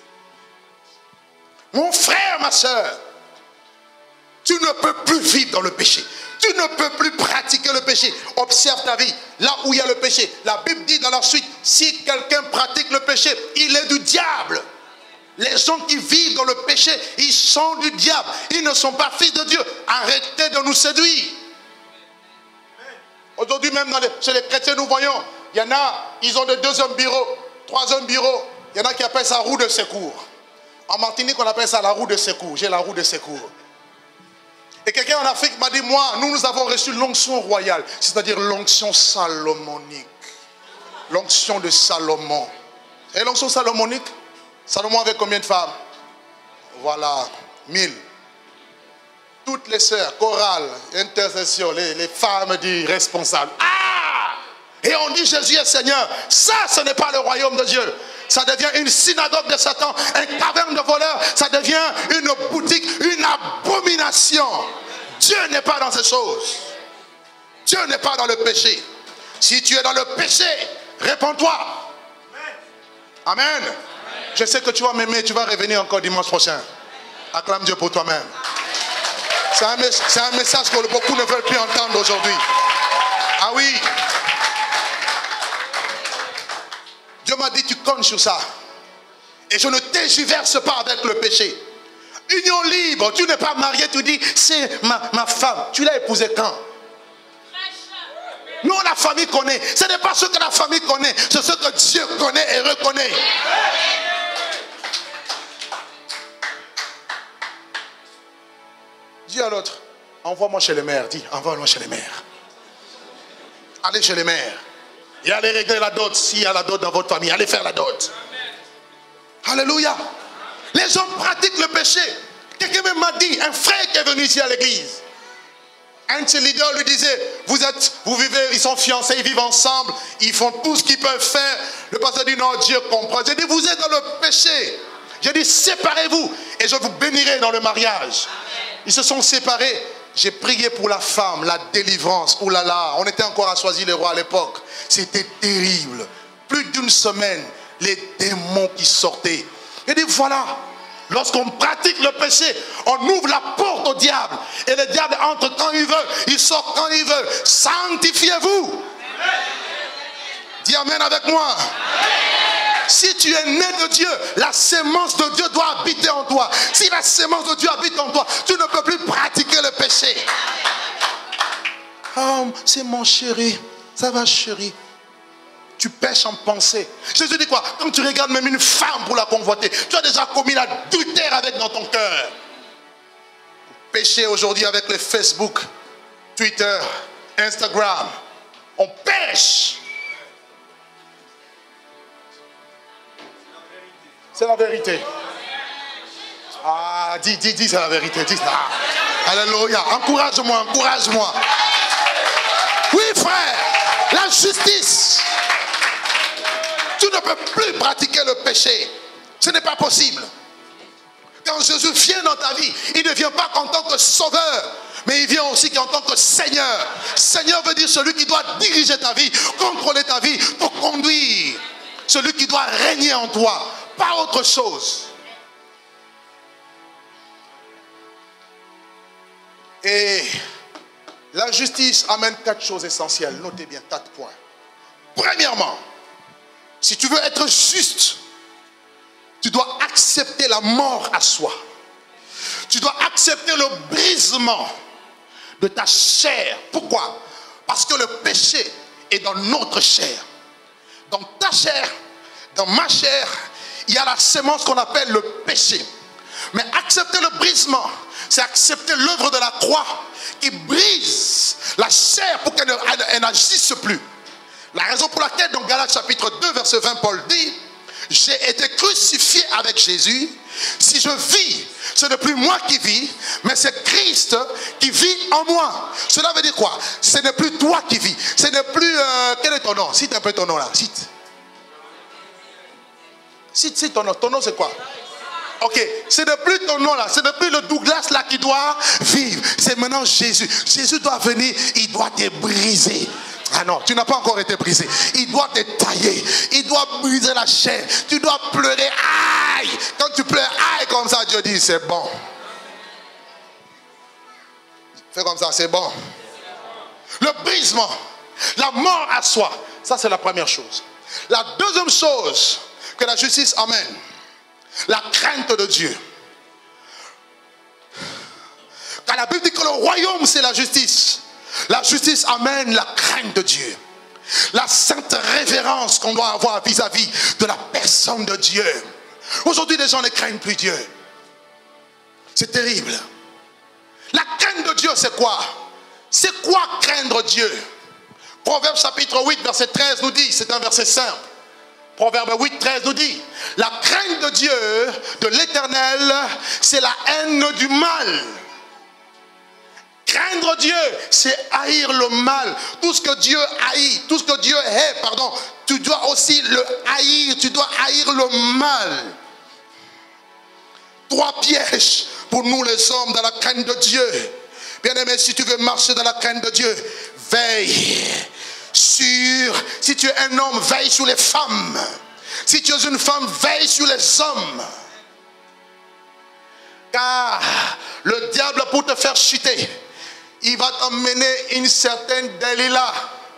Mon frère, ma soeur, tu ne peux plus vivre dans le péché. Tu ne peux plus pratiquer le péché. Observe ta vie, là où il y a le péché. La Bible dit dans la suite, si quelqu'un pratique le péché, il est du diable. Les gens qui vivent dans le péché, ils sont du diable. Ils ne sont pas fils de Dieu. Arrêtez de nous séduire. Aujourd'hui même chez les chrétiens, nous voyons, il y en a, ils ont de 2e bureau, 3e bureau. Il y en a qui appellent ça roue de secours. En Martinique, on appelle ça la roue de secours. J'ai la roue de secours. Et quelqu'un en Afrique m'a dit, moi, nous avons reçu l'onction royale, c'est-à-dire l'onction salomonique. L'onction de Salomon. Et l'onction salomonique, Salomon avait combien de femmes? Voilà, 1000. Toutes les sœurs, chorale, intercession, les femmes du responsable. Ah! Et on dit Jésus est Seigneur. Ça, ce n'est pas le royaume de Dieu. Ça devient une synagogue de Satan, un caverne de voleurs. Ça devient une boutique, une abomination. Dieu n'est pas dans ces choses. Dieu n'est pas dans le péché. Si tu es dans le péché, réponds-toi. Amen. Je sais que tu vas m'aimer, tu vas revenir encore dimanche prochain. Acclame Dieu pour toi-même. C'est un message que beaucoup ne veulent plus entendre aujourd'hui. Ah oui. Dieu m'a dit, tu comptes sur ça. Et je ne tergiverse pas avec le péché. Union libre, tu n'es pas marié, tu dis, c'est ma femme. Tu l'as épousée quand? Nous, la famille connaît. Ce n'est pas ce que la famille connaît, c'est ce que Dieu connaît et reconnaît. Dis à l'autre, envoie-moi chez les mères. Dis, envoie-moi chez les mères. Allez chez les mères. Et allez régler la dot. S'il y a la dot dans votre famille, allez faire la dot. Alléluia. Les gens pratiquent le péché. Quelqu'un même m'a dit, un frère qui est venu ici à l'église. Un de ses leaders lui disait, vous vivez, ils sont fiancés, ils vivent ensemble, ils font tout ce qu'ils peuvent faire. Le pasteur dit, non, Dieu comprend. J'ai dit, vous êtes dans le péché. J'ai dit, séparez-vous et je vous bénirai dans le mariage. Ils se sont séparés. J'ai prié pour la femme, la délivrance. Ouh là là, on était encore à Choisy-le-Roi à l'époque. C'était terrible. Plus d'une semaine, les démons qui sortaient. J'ai dit, voilà. Lorsqu'on pratique le péché, on ouvre la porte au diable. Et le diable entre quand il veut, il sort quand il veut. Sanctifiez-vous. Dis amen avec moi. Amen. Si tu es né de Dieu, la sémence de Dieu doit habiter en toi. Si la sémence de Dieu habite en toi, tu ne peux plus pratiquer le péché. Oh, c'est mon chéri. Ça va, chéri. Tu pêches en pensée. Jésus dit quoi? Quand tu regardes même une femme pour la convoiter, tu as déjà commis l'adultère avec dans ton cœur. Pécher aujourd'hui avec les Facebook, Twitter, Instagram. On pêche. C'est la vérité. Ah, dis, c'est la vérité. Dis, ah. Alléluia. Encourage-moi, encourage-moi. Oui, frère. La justice. Tu ne peux plus pratiquer le péché. Ce n'est pas possible. Quand Jésus vient dans ta vie, il ne vient pas en tant que sauveur, mais il vient aussi en tant que Seigneur. Seigneur veut dire celui qui doit diriger ta vie, contrôler ta vie, te conduire. Celui qui doit régner en toi, pas autre chose. Et la justice amène 4 choses essentielles. Notez bien 4 points. Premièrement, si tu veux être juste, tu dois accepter la mort à soi. Tu dois accepter le brisement de ta chair. Pourquoi? Parce que le péché est dans notre chair. Dans ta chair, dans ma chair, il y a la sémence qu'on appelle le péché. Mais accepter le brisement, c'est accepter l'œuvre de la croix qui brise la chair pour qu'elle n'agisse plus. La raison pour laquelle dans Galates chapitre 2 verset 20 Paul dit, j'ai été crucifié avec Jésus. Si je vis, ce n'est plus moi qui vis, mais c'est Christ qui vit en moi. Cela veut dire quoi? Ce n'est plus toi qui vis. Ce n'est plus... quel est ton nom? Cite un peu ton nom là. Cite ton nom. Ton nom c'est quoi? Ok, ce n'est plus ton nom là, ce n'est plus le Douglas là qui doit vivre. C'est maintenant Jésus. Jésus doit venir, il doit te briser. Ah non, tu n'as pas encore été brisé. Il doit te tailler. Il doit briser la chair. Tu dois pleurer. Aïe! Quand tu pleures, aïe, comme ça, Dieu dit, c'est bon. Fais comme ça, c'est bon. Le brisement. La mort à soi. Ça, c'est la première chose. La deuxième chose que la justice amène. La crainte de Dieu. Quand la Bible dit que le royaume, c'est la justice. La justice amène la crainte de Dieu. La sainte révérence qu'on doit avoir vis-à-vis de la personne de Dieu. Aujourd'hui, les gens ne craignent plus Dieu. C'est terrible. La crainte de Dieu, c'est quoi? C'est quoi craindre Dieu? Proverbe chapitre 8, verset 13 nous dit, c'est un verset simple. Proverbe 8, 13 nous dit, la crainte de Dieu, de l'Éternel, c'est la haine du mal. Craindre Dieu, c'est haïr le mal. Tout ce que Dieu haït, tout ce que Dieu hait, pardon, tu dois aussi le haïr, tu dois haïr le mal. 3 pièges pour nous les hommes dans la crainte de Dieu. Bien aimé, si tu veux marcher dans la crainte de Dieu, veille sur, si tu es un homme, veille sur les femmes. Si tu es une femme, veille sur les hommes. Car le diable, pour te faire chuter, il va t'emmener une certaine Delilah.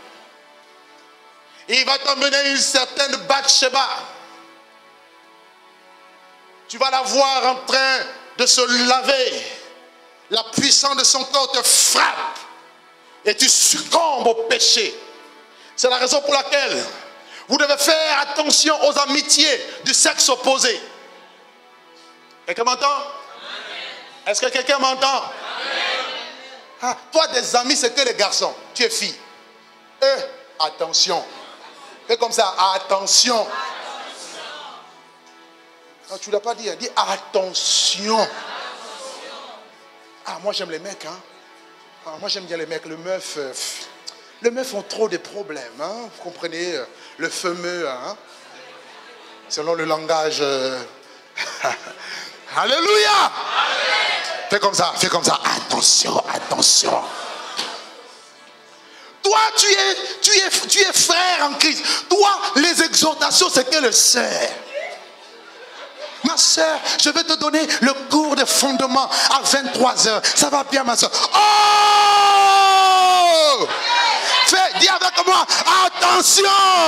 Il va t'emmener une certaine Bathsheba. Tu vas la voir en train de se laver, la puissance de son corps te frappe et tu succombes au péché. C'est la raison pour laquelle vous devez faire attention aux amitiés du sexe opposé. Quelqu'un m'entend? Est-ce que quelqu'un m'entend? Ah, toi, des amis, c'est que les garçons. Tu es fille. Attention. Fais comme ça, attention. Non, tu ne l'as pas dit, dis attention. Ah, moi j'aime les mecs, hein. Ah, moi j'aime bien les mecs. Les meufs ont trop de problèmes, hein. Vous comprenez, le fameux, hein, selon le langage. Alléluia. Fais comme ça, attention, attention. Toi, tu es frère en Christ. Toi, les exhortations, c'est que le sœur. Ma soeur, je vais te donner le cours de fondement à 23h. Ça va bien, ma soeur. Oh! Dis avec moi, attention!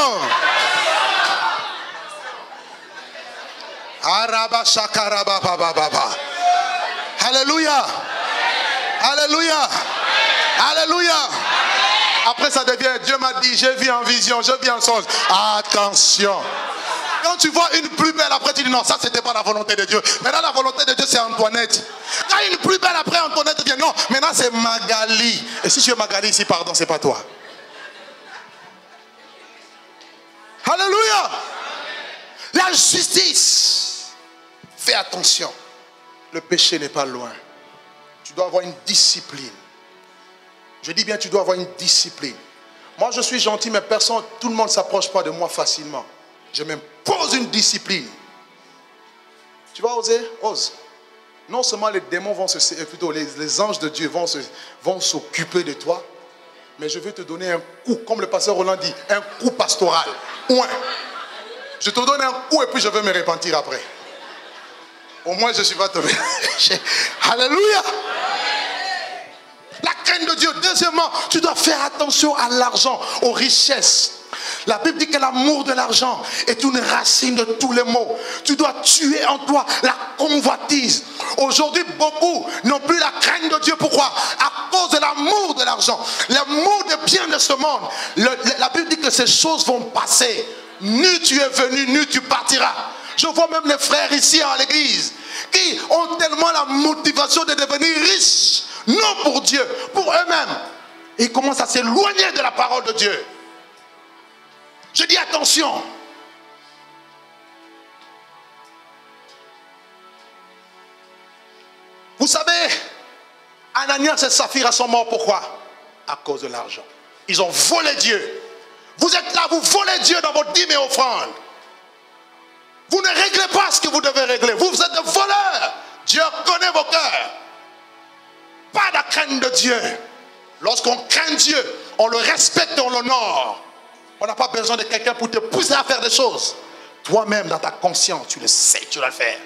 Alléluia! Alléluia! Alléluia! Après, ça devient, Dieu m'a dit, j'ai vu en vision, j'ai vu en songe. Attention! Quand tu vois une plus belle, après tu dis non, ça c'était pas la volonté de Dieu. Maintenant la volonté de Dieu c'est Antoinette. Quand une plus belle, après Antoinette vient, non, maintenant c'est Magali. Et si tu es Magali ici, pardon, c'est pas toi. Alléluia. La justice. Fais attention. Le péché n'est pas loin. Tu dois avoir une discipline. Je dis bien, tu dois avoir une discipline. Moi je suis gentil, mais personne, tout le monde ne s'approche pas de moi facilement. Je m'impose une discipline. Tu vas oser? Ose. Non seulement les démons vont plutôt les anges de Dieu vont s'occuper de toi, mais je vais te donner un coup, comme le pasteur Roland dit, un coup pastoral. Ouin. Je te donne un coup et puis je vais me repentir après. Au moins je ne suis pas tombé. Alléluia. La crainte de Dieu. Deuxièmement, tu dois faire attention à l'argent, aux richesses. La Bible dit que l'amour de l'argent est une racine de tous les maux. Tu dois tuer en toi la convoitise. Aujourd'hui, beaucoup n'ont plus la crainte de Dieu. Pourquoi? À cause de l'amour de l'argent. L'amour des biens de ce monde. La Bible dit que ces choses vont passer. Nu tu es venu, nu tu partiras. Je vois même les frères ici à l'église qui ont tellement la motivation de devenir riches. Non pour Dieu, pour eux-mêmes. Ils commencent à s'éloigner de la parole de Dieu. Je dis attention. Vous savez, Ananias et Saphira sont morts pourquoi? À cause de l'argent. Ils ont volé Dieu. Vous êtes là, vous volez Dieu dans vos dîmes et offrandes. Vous ne réglez pas ce que vous devez régler. Vous êtes des voleurs. Dieu connaît vos cœurs. Pas de crainte de Dieu. Lorsqu'on craint Dieu, on le respecte et on l'honore. On n'a pas besoin de quelqu'un pour te pousser à faire des choses. Toi-même, dans ta conscience, tu le sais, tu vas le faire.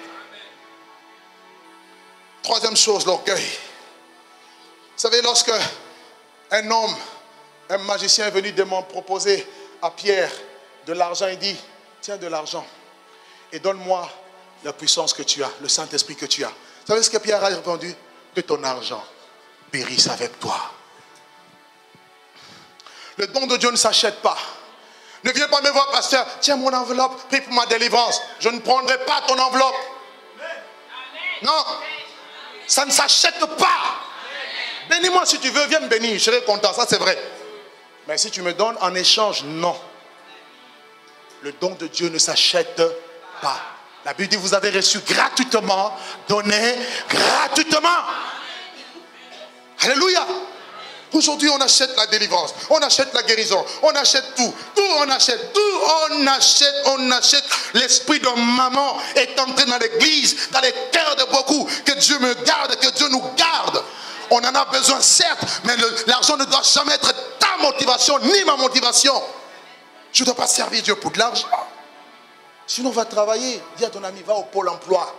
Troisième chose, l'orgueil. Vous savez, lorsque un homme, un magicien est venu proposer à Pierre de l'argent, il dit, tiens de l'argent et donne-moi la puissance que tu as, le Saint-Esprit que tu as. Vous savez ce que Pierre a répondu? Que ton argent périsse avec toi. Le don de Dieu ne s'achète pas. Ne viens pas me voir, pasteur, tiens mon enveloppe, prie pour ma délivrance. Je ne prendrai pas ton enveloppe. Non, ça ne s'achète pas. Bénis-moi si tu veux, viens me bénir, je serai content, ça c'est vrai. Mais si tu me donnes en échange, non. Le don de Dieu ne s'achète pas. La Bible dit, vous avez reçu gratuitement, donné gratuitement. Alléluia. Aujourd'hui, on achète la délivrance, on achète la guérison, on achète tout. Tout, on achète tout. On achète. L'esprit de maman est entré dans l'église, dans les cœurs de beaucoup. Que Dieu me garde, que Dieu nous garde. On en a besoin, certes, mais l'argent ne doit jamais être ta motivation, ni ma motivation. Je ne dois pas servir Dieu pour de l'argent. Sinon, on va travailler. Dis à ton ami, va au pôle emploi.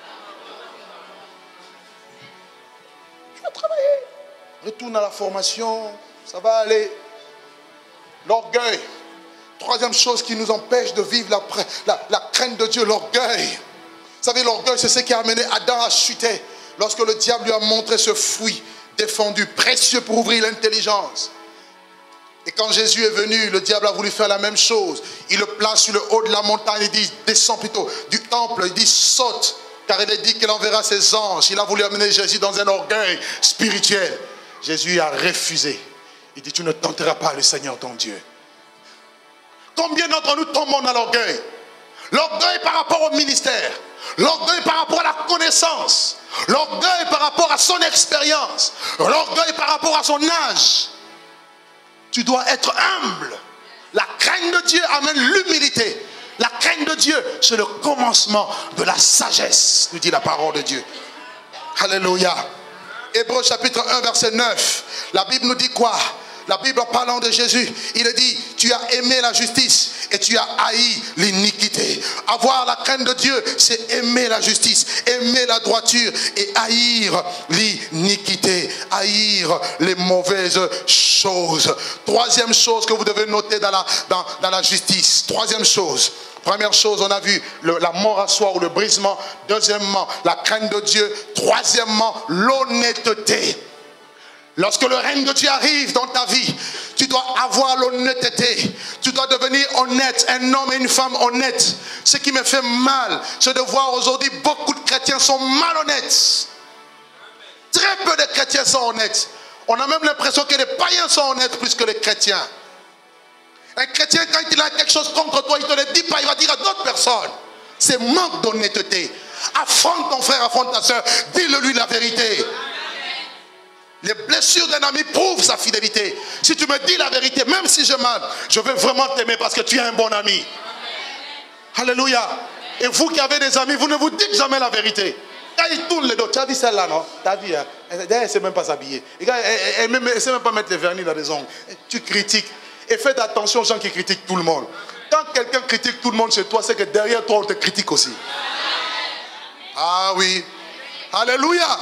Tu vas travailler. Retourne à la formation, ça va aller. L'orgueil. Troisième chose qui nous empêche de vivre la crainte de Dieu, l'orgueil. Vous savez, l'orgueil, c'est ce qui a amené Adam à chuter. Lorsque le diable lui a montré ce fruit défendu, précieux pour ouvrir l'intelligence. Et quand Jésus est venu, le diable a voulu faire la même chose. Il le place sur le haut de la montagne, il dit, descends plutôt du temple, il dit, saute. Car il a dit qu'il enverra ses anges. Il a voulu amener Jésus dans un orgueil spirituel. Jésus a refusé. Il dit, tu ne tenteras pas le Seigneur ton Dieu. Combien d'entre nous tombons dans l'orgueil? L'orgueil par rapport au ministère. L'orgueil par rapport à la connaissance. L'orgueil par rapport à son expérience. L'orgueil par rapport à son âge. Tu dois être humble. La crainte de Dieu amène l'humilité. La crainte de Dieu, c'est le commencement de la sagesse, nous dit la parole de Dieu. Alléluia. Hébreux chapitre 1, verset 9. La Bible nous dit quoi? La Bible, en parlant de Jésus, il dit, tu as aimé la justice et tu as haï l'iniquité. Avoir la crainte de Dieu, c'est aimer la justice, aimer la droiture et haïr l'iniquité, haïr les mauvaises choses. Troisième chose que vous devez noter dans la justice. Troisième chose. Première chose, on a vu la mort à soi ou le brisement. Deuxièmement, la crainte de Dieu. Troisièmement, l'honnêteté. Lorsque le règne de Dieu arrive dans ta vie, tu dois avoir l'honnêteté. Tu dois devenir honnête, un homme et une femme honnêtes. Ce qui me fait mal, c'est de voir aujourd'hui beaucoup de chrétiens sont malhonnêtes. Très peu de chrétiens sont honnêtes. On a même l'impression que les païens sont honnêtes plus que les chrétiens. Un chrétien, quand il a quelque chose contre toi, il ne te le dit pas, il va dire à d'autres personnes. C'est manque d'honnêteté. Affronte ton frère, affronte ta soeur, dis-le-lui la vérité. Les blessures d'un ami prouvent sa fidélité. Si tu me dis la vérité, même si je m'aime, je veux vraiment t'aimer parce que tu es un bon ami. Alléluia. Et vous qui avez des amis, vous ne vous dites jamais la vérité. Quand ils tournent les dos, tu as vu celle-là, non? Tu as vu, hein? Elle ne sait même pas s'habiller. Elle ne sait même pas mettre les vernis dans les ongles. Tu critiques. Et faites attention aux gens qui critiquent tout le monde. Quand quelqu'un critique tout le monde chez toi, c'est que derrière toi, on te critique aussi. Ah oui. Alléluia.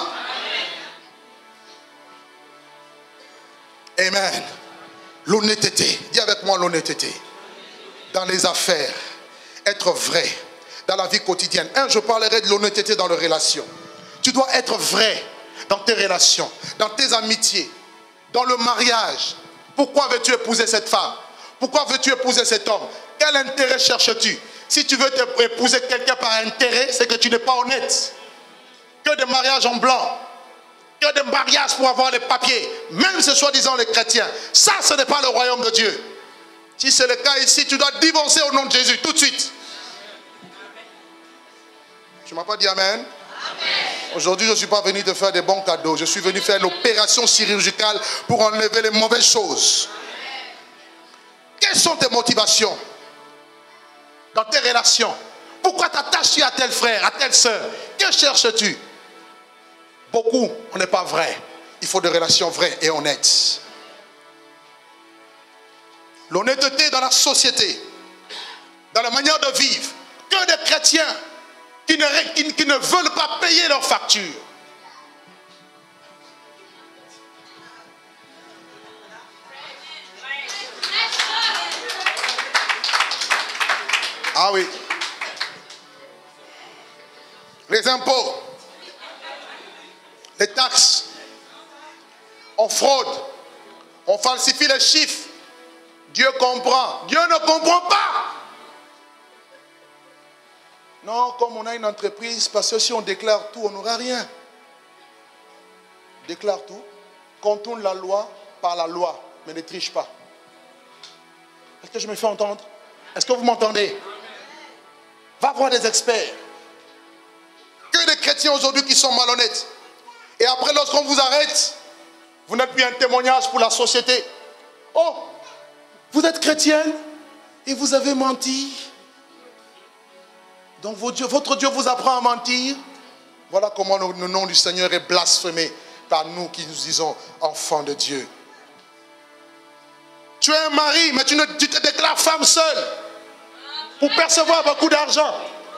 Amen. L'honnêteté. Dis avec moi l'honnêteté. Dans les affaires. Être vrai. Dans la vie quotidienne. Je parlerai de l'honnêteté dans les relations. Tu dois être vrai dans tes relations, dans tes amitiés, dans le mariage. Pourquoi veux-tu épouser cette femme? Pourquoi veux-tu épouser cet homme? Quel intérêt cherches-tu? Si tu veux épouser quelqu'un par intérêt, c'est que tu n'es pas honnête. Que des mariages en blanc. Que des mariages pour avoir les papiers. Même ce soi-disant les chrétiens. Ça, ce n'est pas le royaume de Dieu. Si c'est le cas ici, tu dois divorcer au nom de Jésus tout de suite. Tu ne m'as pas dit amen? Aujourd'hui, je ne suis pas venu te faire des bons cadeaux. Je suis venu faire l'opération chirurgicale pour enlever les mauvaises choses. Quelles sont tes motivations dans tes relations? Pourquoi t'attaches-tu à tel frère, à telle soeur? Que cherches-tu? Beaucoup, on n'est pas vrai. Il faut des relations vraies et honnêtes. L'honnêteté dans la société, dans la manière de vivre. Que des chrétiens qui ne veulent pas payer leurs factures. Ah oui. Les impôts, les taxes, on fraude, on falsifie les chiffres. Dieu comprend. Dieu ne comprend pas. Non, comme on a une entreprise, parce que si on déclare tout, on n'aura rien. Déclare tout, contourne la loi par la loi, mais ne triche pas. Est-ce que je me fais entendre? Est-ce que vous m'entendez? Va voir des experts. Que des chrétiens aujourd'hui qui sont malhonnêtes. Et après, lorsqu'on vous arrête, vous n'êtes plus un témoignage pour la société. Oh, vous êtes chrétienne et vous avez menti. Donc votre Dieu vous apprend à mentir. Voilà comment le nom du Seigneur est blasphémé par nous qui nous disons enfants de Dieu. Tu es un mari, mais tu te déclares femme seule pour percevoir beaucoup d'argent.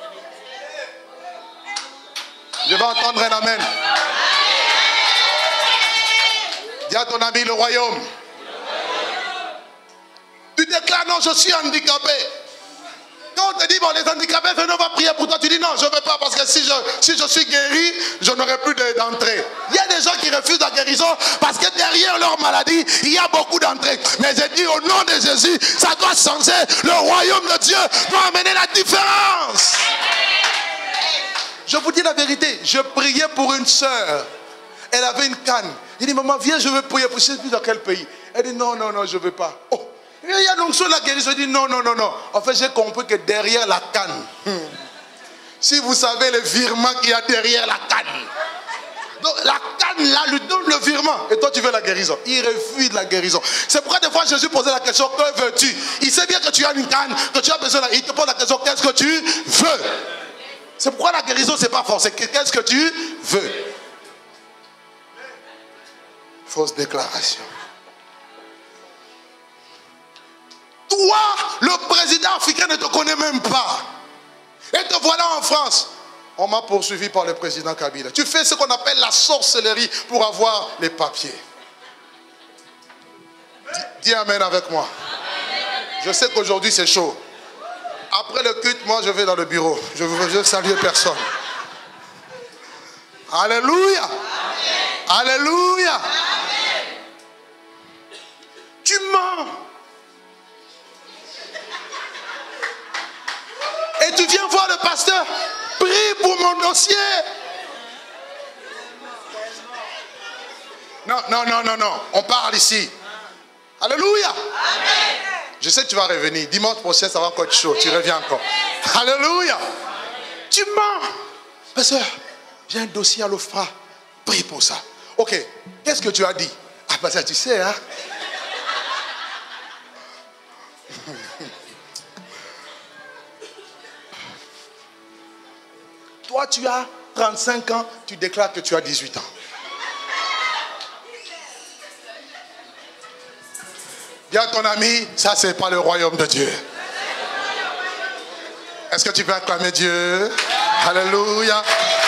Je vais entendre un amen. Dis à ton ami le royaume. Tu déclares non, je suis handicapé. Quand on te dit, bon, les handicapés, venez, on va prier pour toi. Tu dis, non, je ne veux pas parce que si je suis guéri, je n'aurai plus d'entrée. Il y a des gens qui refusent la guérison parce que derrière leur maladie, il y a beaucoup d'entrées. Mais j'ai dit, au nom de Jésus, ça doit changer. Le royaume de Dieu doit amener la différence. Je vous dis la vérité, je priais pour une sœur. Elle avait une canne. Il dit, maman, viens, je veux prier pour. Je ne sais plus dans quel pays. Elle dit, non, non, non, je ne veux pas. Oh, il y a donc sur la guérison. Je dis, non, non, non, non. En fait, j'ai compris que derrière la canne, si vous savez le virement qu'il y a derrière la canne. Donc, la canne là lui donne le virement. Et toi, tu veux la guérison. Il refuse la guérison. C'est pourquoi des fois, Jésus posait la question, que veux-tu? Il sait bien que tu as une canne, que tu as besoin. Il te pose la question, qu'est-ce que tu veux? C'est pourquoi la guérison, ce n'est pas forcé. Qu'est-ce que tu veux? Fausse déclaration. Toi, le président africain ne te connaît même pas. Et te voilà en France. On m'a poursuivi par le président Kabila. Tu fais ce qu'on appelle la sorcellerie pour avoir les papiers. Dis amen avec moi. Je sais qu'aujourd'hui c'est chaud. Après le culte, moi je vais dans le bureau. Je veux saluer personne. Alléluia. Amen. Alléluia. Amen. Tu mens. Et tu viens voir le pasteur. Prie pour mon dossier. Non, non, non, non, non. On parle ici. Alléluia. Amen. Je sais que tu vas revenir. Dimanche prochain, ça va encore être chaud. Tu reviens encore. Alléluia. Tu mens. Pasteur, j'ai un dossier à l'OFPRA. Prie pour ça. Ok. Qu'est-ce que tu as dit? Ah, pasteur, tu sais, hein? Toi, tu as 35 ans, tu déclares que tu as 18 ans. Dis à ton ami, ça, c'est pas le royaume de Dieu. Est-ce que tu peux acclamer Dieu? Alléluia.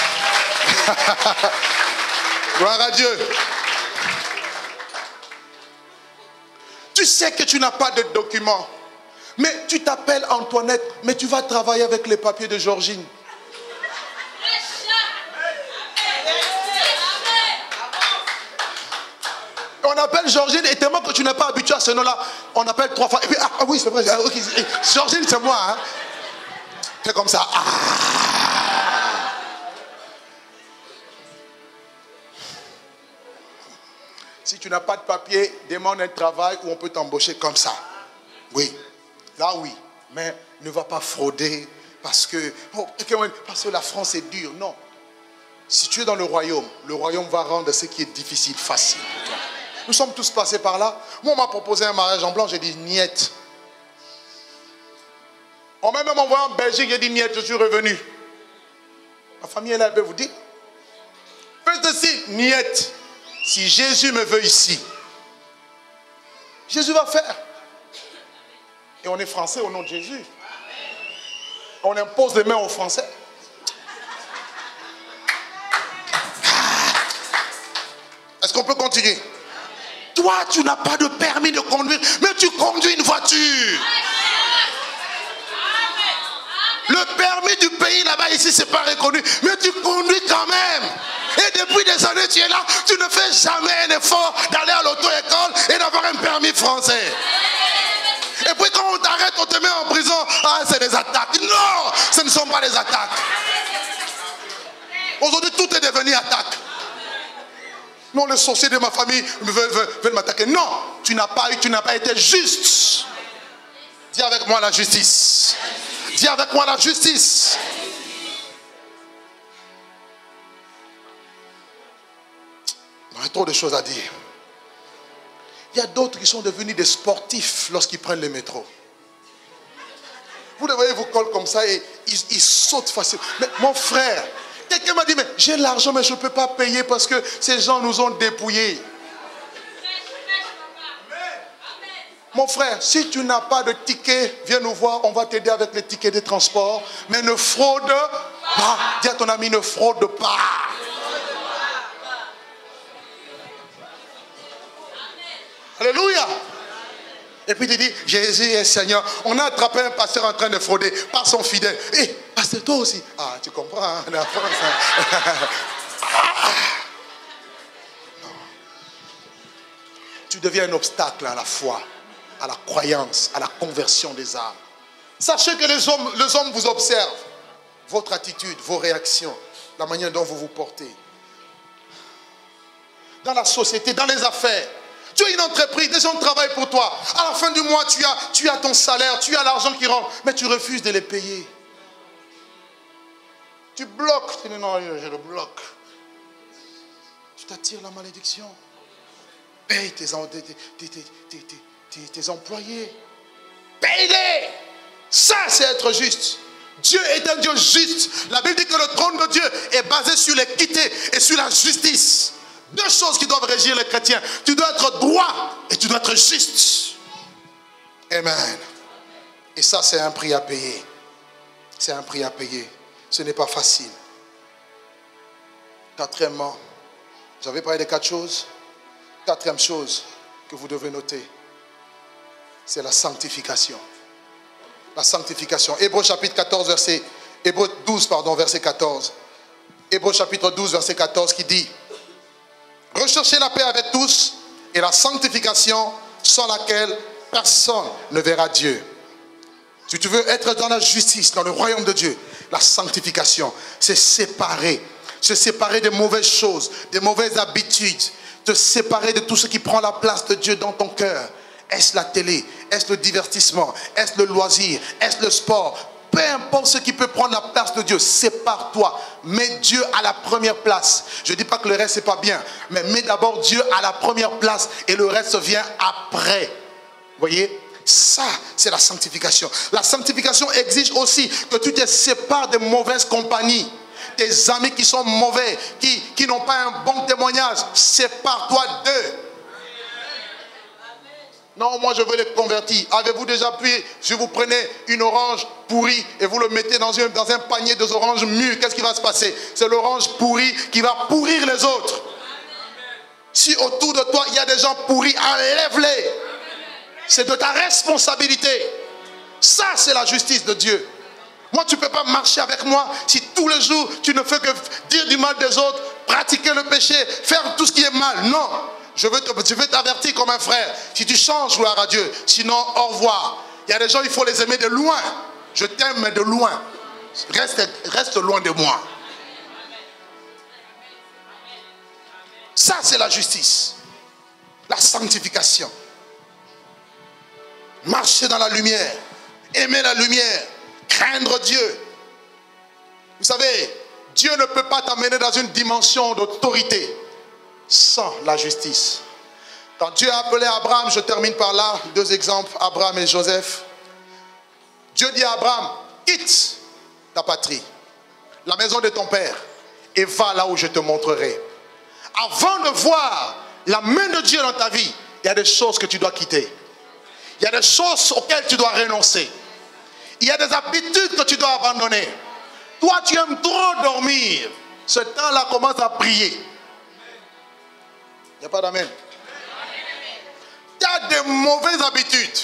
Gloire à Dieu. Tu sais que tu n'as pas de documents, mais tu t'appelles Antoinette, mais tu vas travailler avec les papiers de Georgine. On appelle Georgine et tellement que tu n'es pas habitué à ce nom-là, on appelle 3 fois. Et puis, ah oui, c'est vrai. Okay. Georgine, c'est moi. Hein. C'est comme ça. Ah. Si tu n'as pas de papier, demande un travail où on peut t'embaucher comme ça. Oui. Là, oui. Mais ne va pas frauder parce que la France est dure. Non. Si tu es dans le royaume va rendre ce qui est difficile facile pour toi. Nous sommes tous passés par là. Moi, on m'a proposé un mariage en blanc, j'ai dit niet. On m'a même envoyé en Belgique, j'ai dit niet, je suis revenu. Ma famille est là, elle peut vous dire. Faites ceci, niet. Si Jésus me veut ici, Jésus va faire. Et on est français au nom de Jésus. On impose les mains aux Français. Est-ce qu'on peut continuer? Toi, tu n'as pas de permis de conduire, mais tu conduis une voiture. Le permis du pays là-bas, ici, c'est pas reconnu, mais tu conduis quand même. Et depuis des années, tu es là, tu ne fais jamais un effort d'aller à l'auto-école et d'avoir un permis français. Et puis quand on t'arrête, on te met en prison. Ah, c'est des attaques. Non, ce ne sont pas des attaques. Aujourd'hui, tout est devenu attaque. Non, les sorciers de ma famille veulent m'attaquer. Non, tu n'as pas été juste. Dis avec moi la justice. Dis avec moi la justice. Il y a trop de choses à dire. Il y a d'autres qui sont devenus des sportifs lorsqu'ils prennent le métro. Vous les voyez, vous collent comme ça et ils sautent facilement. Mais mon frère, quelqu'un m'a dit, mais j'ai l'argent, mais je ne peux pas payer parce que ces gens nous ont dépouillés. Mon frère, si tu n'as pas de ticket, viens nous voir, on va t'aider avec les tickets de transport. Mais ne fraude pas. Dis à ton ami, ne fraude pas. Alléluia. Et puis tu dis, Jésus est Seigneur. On a attrapé un pasteur en train de frauder par son fidèle. Et pasteur, toi aussi. Ah, tu comprends, hein, la France. Hein. Non. Tu deviens un obstacle à la foi, à la croyance, à la conversion des âmes. Sachez que les hommes vous observent. Votre attitude, vos réactions, la manière dont vous vous portez. Dans la société, dans les affaires. Tu as une entreprise, des gens travaillent pour toi. À la fin du mois, tu as ton salaire, tu as l'argent qui rentre, mais tu refuses de les payer. Tu bloques. Tu dis non, je le bloque. Tu t'attires la malédiction. Paye tes employés. Paye-les. Ça, c'est être juste. Dieu est un Dieu juste. La Bible dit que le trône de Dieu est basé sur l'équité et sur la justice. Deux choses qui doivent régir les chrétiens. Tu dois être droit et tu dois être juste. Amen. Et ça, c'est un prix à payer. C'est un prix à payer. Ce n'est pas facile. Quatrièmement, j'avais parlé de 4 choses. Quatrième chose que vous devez noter, c'est la sanctification. La sanctification. Hébreux chapitre 14, Hébreux 12, verset 14. Hébreux chapitre 12, verset 14 qui dit: recherchez la paix avec tous et la sanctification sans laquelle personne ne verra Dieu. Si tu veux être dans la justice, dans le royaume de Dieu, la sanctification, c'est séparer. Se séparer des mauvaises choses, des mauvaises habitudes. Te séparer de tout ce qui prend la place de Dieu dans ton cœur. Est-ce la télé? Est-ce le divertissement? Est-ce le loisir? Est-ce le sport? Peu importe ce qui peut prendre la place de Dieu, sépare-toi. Mets Dieu à la première place. Je ne dis pas que le reste c'est pas bien, mais mets d'abord Dieu à la première place et le reste vient après. Vous voyez? Ça, c'est la sanctification. La sanctification exige aussi que tu te sépares de mauvaises compagnies. Tes amis qui sont mauvais, qui n'ont pas un bon témoignage, sépare-toi d'eux. Non, moi je veux les convertir. Avez-vous déjà pu, si vous prenez une orange pourrie et vous le mettez dans un panier de oranges mûres, qu'est-ce qui va se passer? C'est l'orange pourrie qui va pourrir les autres. Si autour de toi il y a des gens pourris, enlève-les. C'est de ta responsabilité. Ça, c'est la justice de Dieu. Moi, tu ne peux pas marcher avec moi si tous les jours tu ne fais que dire du mal des autres, pratiquer le péché, faire tout ce qui est mal. Non. Je veux t'avertir comme un frère. Si tu changes, gloire à Dieu. Sinon, au revoir. Il y a des gens, il faut les aimer de loin. Je t'aime, mais de loin. Reste loin de moi. Ça, c'est la justice. La sanctification. Marcher dans la lumière. Aimer la lumière. Craindre Dieu. Vous savez, Dieu ne peut pas t'amener dans une dimension d'autorité sans la justice. Quand Dieu a appelé Abraham, je termine par là, 2 exemples, Abraham et Joseph. Dieu dit à Abraham, quitte ta patrie, la maison de ton père, et va là où je te montrerai. Avant de voir la main de Dieu dans ta vie, il y a des choses que tu dois quitter. Il y a des choses auxquelles tu dois renoncer. Il y a des habitudes que tu dois abandonner. Toi, tu aimes trop dormir. Ce temps-là commence à prier. Il n'y a pas d'amen. Tu as des mauvaises habitudes.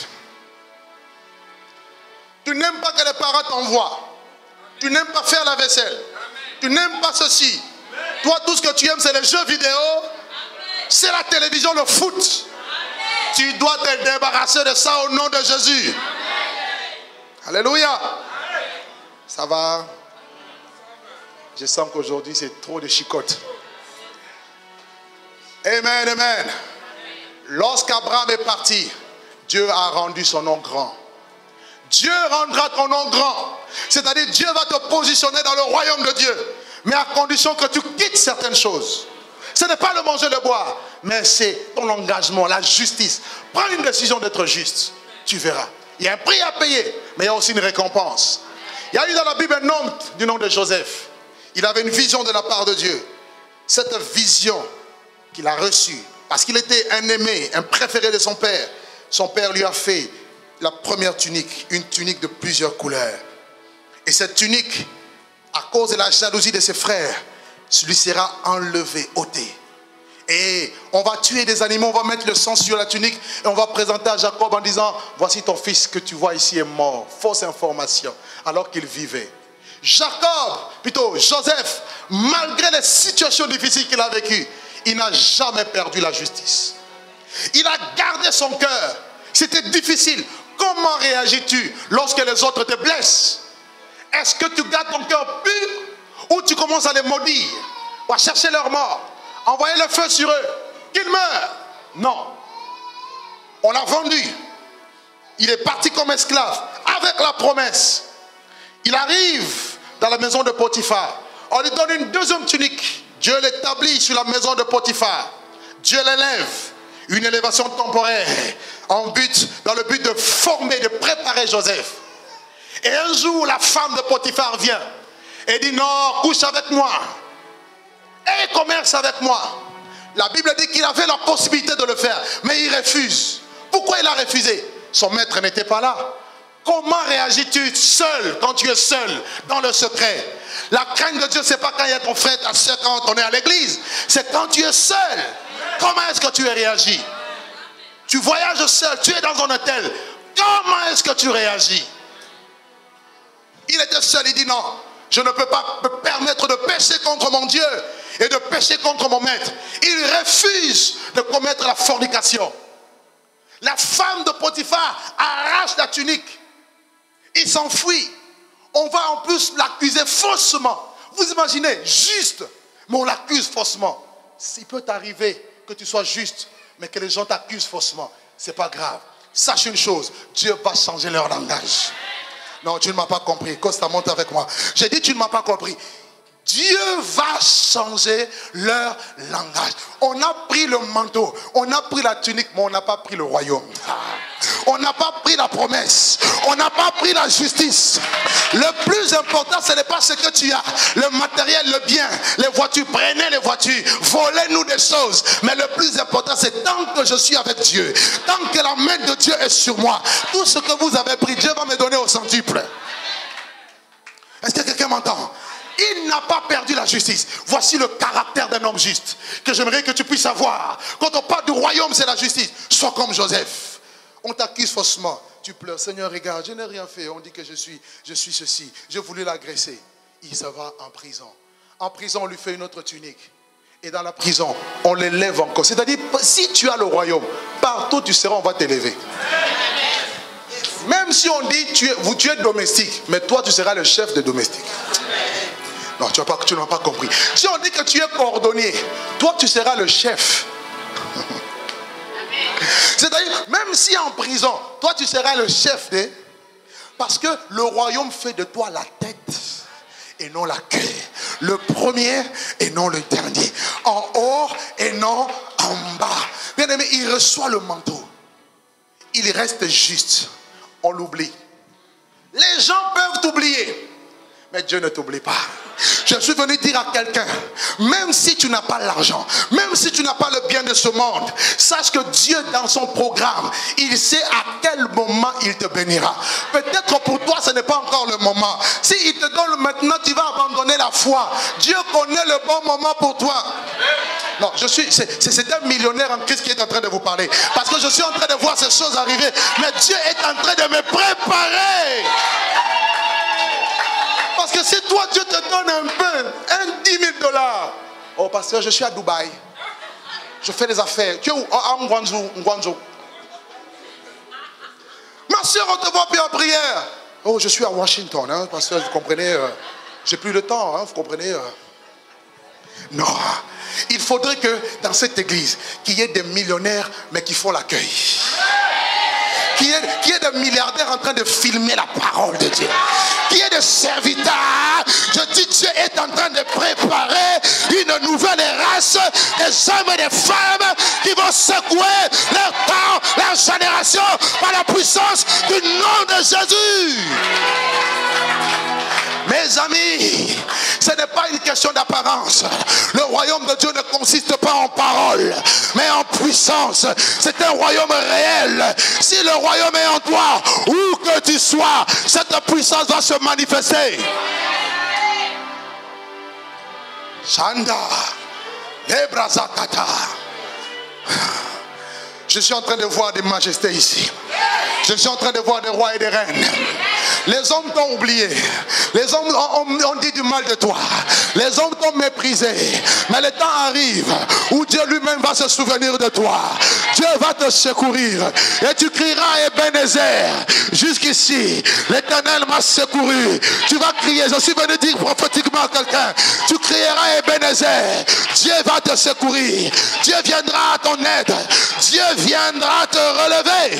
Tu n'aimes pas que les parents t'envoient. Tu n'aimes pas faire la vaisselle. Tu n'aimes pas ceci. Toi, tout ce que tu aimes, c'est les jeux vidéo. C'est la télévision, le foot. Tu dois te débarrasser de ça au nom de Jésus. Alléluia. Ça va? Je sens qu'aujourd'hui c'est trop de chicotes. Amen, amen. Lorsqu'Abraham est parti, Dieu a rendu son nom grand. Dieu rendra ton nom grand. C'est-à-dire Dieu va te positionner dans le royaume de Dieu. Mais à condition que tu quittes certaines choses. Ce n'est pas le manger, le boire, mais c'est ton engagement, la justice. Prends une décision d'être juste. Tu verras. Il y a un prix à payer, mais il y a aussi une récompense. Il y a eu dans la Bible un homme du nom de Joseph. Il avait une vision de la part de Dieu. Cette vision qu'il a reçue, parce qu'il était un aimé, un préféré de son père lui a fait la première tunique, une tunique de plusieurs couleurs. Et cette tunique, à cause de la jalousie de ses frères, lui sera enlevée, ôtée. Et on va tuer des animaux, on va mettre le sang sur la tunique et on va présenter à Jacob en disant, voici ton fils que tu vois ici est mort. Fausse information, alors qu'il vivait. Joseph, malgré les situations difficiles qu'il a vécues, il n'a jamais perdu la justice. Il a gardé son cœur. C'était difficile. Comment réagis-tu lorsque les autres te blessent? Est-ce que tu gardes ton cœur pur ou tu commences à les maudire ou à chercher leur mort, envoyer le feu sur eux, qu'ils meurent? Non. On l'a vendu. Il est parti comme esclave avec la promesse. Il arrive dans la maison de Potiphar. On lui donne une deuxième tunique. Dieu l'établit sur la maison de Potiphar. Dieu l'élève. Une élévation temporaire dans le but de former, de préparer Joseph. Et un jour, la femme de Potiphar vient et dit, non, couche avec moi et commerce avec moi. La Bible dit qu'il avait la possibilité de le faire, mais il refuse. Pourquoi il a refusé? Son maître n'était pas là. Comment réagis-tu seul, quand tu es seul, dans le secret? La crainte de Dieu, ce n'est pas quand il y a ton frère, ta soeur, quand on est à l'église. C'est quand tu es seul. Comment est-ce que tu réagis? Tu voyages seul, tu es dans un hôtel. Comment est-ce que tu réagis? Il était seul, il dit non, je ne peux pas me permettre de pécher contre mon Dieu et de pécher contre mon maître. Il refuse de commettre la fornication. La femme de Potiphar arrache la tunique. Il s'enfuit. On va en plus l'accuser faussement. Vous imaginez, juste, mais on l'accuse faussement. Il peut t'arriver que tu sois juste, mais que les gens t'accusent faussement. Ce n'est pas grave. Sache une chose, Dieu va changer leur langage. Non, tu ne m'as pas compris. Costa, monte avec moi. J'ai dit, tu ne m'as pas compris. Dieu va changer leur langage. On a pris le manteau, on a pris la tunique, mais on n'a pas pris le royaume. On n'a pas pris la promesse, on n'a pas pris la justice. Le plus important, ce n'est pas ce que tu as, le matériel, le bien, les voitures. Prenez les voitures, volez-nous des choses. Mais le plus important, c'est tant que je suis avec Dieu, tant que la main de Dieu est sur moi, tout ce que vous avez pris, Dieu va me donner au centuple. Est-ce que quelqu'un m'entend? Il n'a pas perdu la justice. Voici le caractère d'un homme juste que j'aimerais que tu puisses avoir. Quand on parle du royaume, c'est la justice. Sois comme Joseph. On t'accuse faussement. Tu pleures. Seigneur, regarde, je n'ai rien fait. On dit que je suis ceci. J'ai voulu l'agresser. Il se va en prison. En prison, on lui fait une autre tunique. Et dans la prison, on l'élève encore. C'est-à-dire, si tu as le royaume, partout tu seras, on va t'élever. Même si on dit tu es domestique, mais toi tu seras le chef de domestique. Non, tu n'as pas compris. Si on dit que tu es cordonnier, toi tu seras le chef. C'est-à-dire, même si en prison, toi tu seras le chef des... Parce que le royaume fait de toi la tête et non la queue. Le premier et non le dernier. En haut et non en bas. Bien aimé, il reçoit le manteau. Il reste juste. On l'oublie. Les gens peuvent t'oublier, mais Dieu ne t'oublie pas. Je suis venu dire à quelqu'un, même si tu n'as pas l'argent, même si tu n'as pas le bien de ce monde, sache que Dieu dans son programme, il sait à quel moment il te bénira. Peut-être pour toi ce n'est pas encore le moment. Si il te donne maintenant, tu vas abandonner la foi. Dieu connaît le bon moment pour toi. Non, c'est un millionnaire en Christ qui est en train de vous parler. Parce que je suis en train de voir ces choses arriver. Mais Dieu est en train de me préparer. Parce que si toi, Dieu te donne un peu, 10 000 $. Oh, pasteur, je suis à Dubaï. Je fais des affaires. Tu es où? À Ngwanzo. Ma soeur, on te voit plus en prière. Oh, je suis à Washington, hein, pasteur, vous comprenez. J'ai plus le temps, hein, vous comprenez. Non. Il faudrait que dans cette église, qu'il y ait des millionnaires, mais qui font l'accueil. Qu'il y ait des milliardaires en train de filmer la parole de Dieu. Qu'il y ait des serviteurs. Je dis, Dieu est en train de préparer une nouvelle race des hommes et des femmes qui vont secouer leur temps, leur génération par la puissance du nom de Jésus. Mes amis, ce n'est pas une question d'apparence. Le royaume de Dieu ne consiste pas en parole, mais en puissance. C'est un royaume réel. Si le royaume est en toi, où que tu sois, cette puissance va se manifester. Chanda, Les brazakata. Je suis en train de voir des majestés ici. Je suis en train de voir des rois et des reines. Les hommes t'ont oublié. Les hommes ont dit du mal de toi. Les hommes t'ont méprisé. Mais le temps arrive où Dieu lui-même va se souvenir de toi. Dieu va te secourir. Et tu crieras Ebenezer. Jusqu'ici, l'Éternel m'a secouru. Tu vas crier. Je suis venu dire prophétiquement à quelqu'un. Tu crieras Ebenezer. Dieu va te secourir. Dieu viendra à ton aide. Dieu viendra te relever.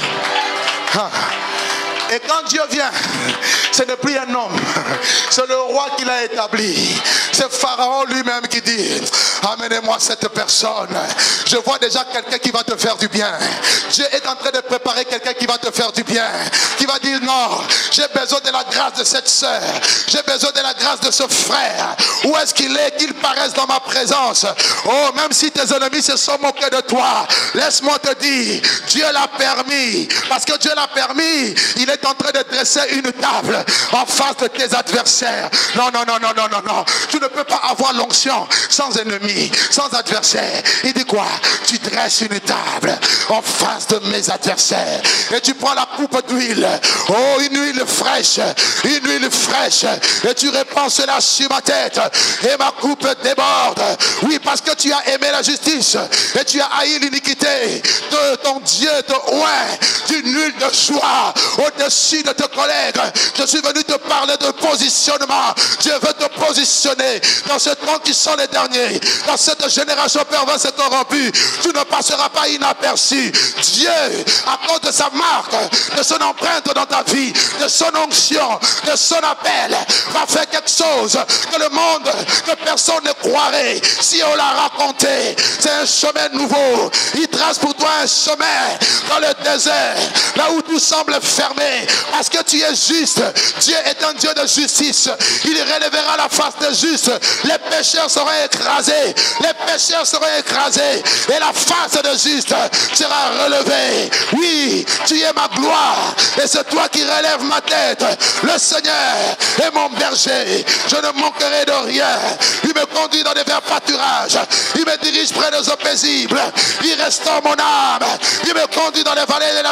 Et quand Dieu vient, ce n'est plus un homme, c'est le roi qui l'a établi. C'est Pharaon lui-même qui dit, amenez-moi cette personne. Je vois déjà quelqu'un qui va te faire du bien. Dieu est en train de préparer quelqu'un qui va te faire du bien. Qui va dire, non, j'ai besoin de la grâce de cette sœur. J'ai besoin de la grâce de ce frère. Où est-ce qu'il est, qu'il paraisse dans ma présence? Oh, même si tes ennemis se sont moqués de toi, laisse-moi te dire, Dieu l'a permis. Parce que Dieu l'a permis, il est en train de dresser une table en face de tes adversaires. Non, non, non, non, non, non, non. Tu ne peux pas avoir l'onction sans ennemi, sans adversaire. Il dit quoi? Tu dresses une table en face de mes adversaires. Et tu prends la coupe d'huile. Oh, une huile fraîche. Une huile fraîche. Et tu répands cela sur ma tête. Et ma coupe déborde. Oui, parce que tu as aimé la justice. Et tu as haï l'iniquité. Ton Dieu te oint d'une huile de joie au-dessus de tes collègues. Je suis venu te parler de positionnement. Dieu veut te positionner dans ce temps qui sont les derniers. Dans cette génération perverse et corrompue, tu ne passeras pas inaperçu. Dieu, à cause de sa marque, de son empreinte dans ta vie, de son onction, de son appel, va faire quelque chose que le monde, que personne ne croirait si on l'a raconté. C'est un chemin nouveau. Il trace pour toi un chemin dans le désert, là où tout semble fermé, parce que tu es juste. Dieu est un Dieu de justice. Il relèvera la face des justes. Les pécheurs seront écrasés. Les pécheurs seront écrasés. Et la face des justes sera relevée. Oui, tu es ma gloire. Et c'est toi qui relèves ma tête. Le Seigneur est mon berger. Je ne manquerai de rien. Il me conduit dans des verts pâturages. Il me dirige près des eaux paisibles. Il restaure mon âme. Il me conduit dans les vallées de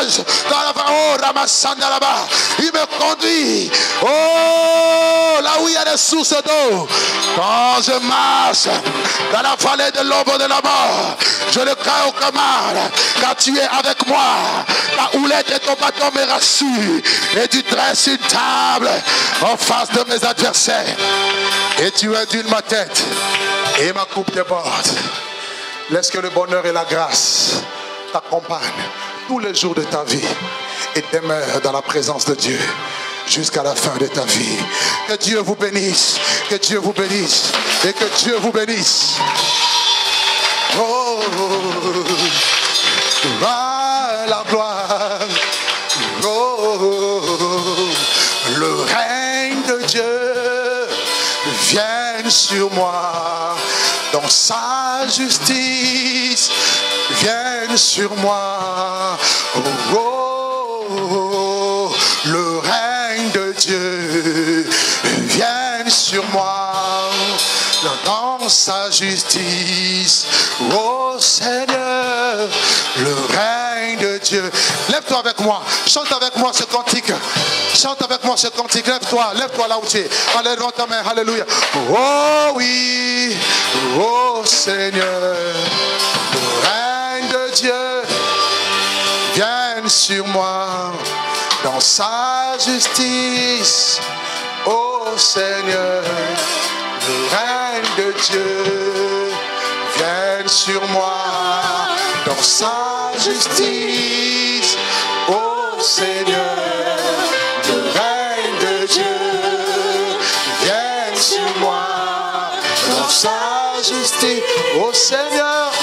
oh, Ramassanda là-bas. Il me conduit. Oh, là où il y a des sources d'eau. Quand je marche dans la vallée de l'ombre de la mort, je ne crains aucun mal, car tu es avec moi. Ta houlette et ton bâton me rassurent. Et tu dresses une table en face de mes adversaires. Et tu induis ma tête. Et ma coupe déborde. Laisse que le bonheur et la grâce t'accompagnent tous les jours de ta vie. Et demeure dans la présence de Dieu jusqu'à la fin de ta vie. Que Dieu vous bénisse. Que Dieu vous bénisse. Et que Dieu vous bénisse. Oh, la gloire. Oh, le règne de Dieu vient sur moi. Dans sa justice vient sur moi. Oh, oh, le règne de Dieu vient sur moi. Dans sa justice, oh Seigneur, le règne de Dieu. Lève-toi avec moi, chante avec moi ce cantique. Chante avec moi ce cantique. Lève-toi là où tu es. Allez, lève ta main, alléluia. Oh oui, oh Seigneur, le règne de Dieu vient sur moi. Dans sa justice, oh Seigneur, le règne de Dieu vient sur moi. Dans sa justice, oh Seigneur, le règne de Dieu vient sur moi. Dans sa justice, oh Seigneur,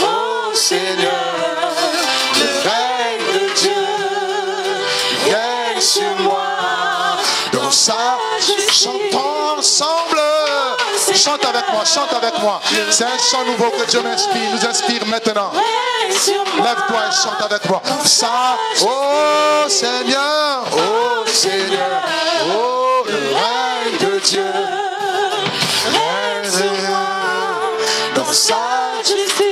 le règne de Dieu vient sur moi. Dans sa justice, chantons ensemble. Chante avec moi. C'est un chant nouveau que Dieu nous inspire maintenant. Lève-toi et chante avec moi. Ça, oh Seigneur, oh le règne de Dieu. Dans sa justice.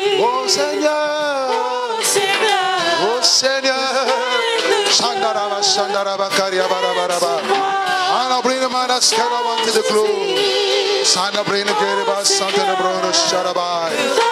I'll bring the man that's carried to the glory. Sana bring the Kereba, Santa the Bruno, Sharabai.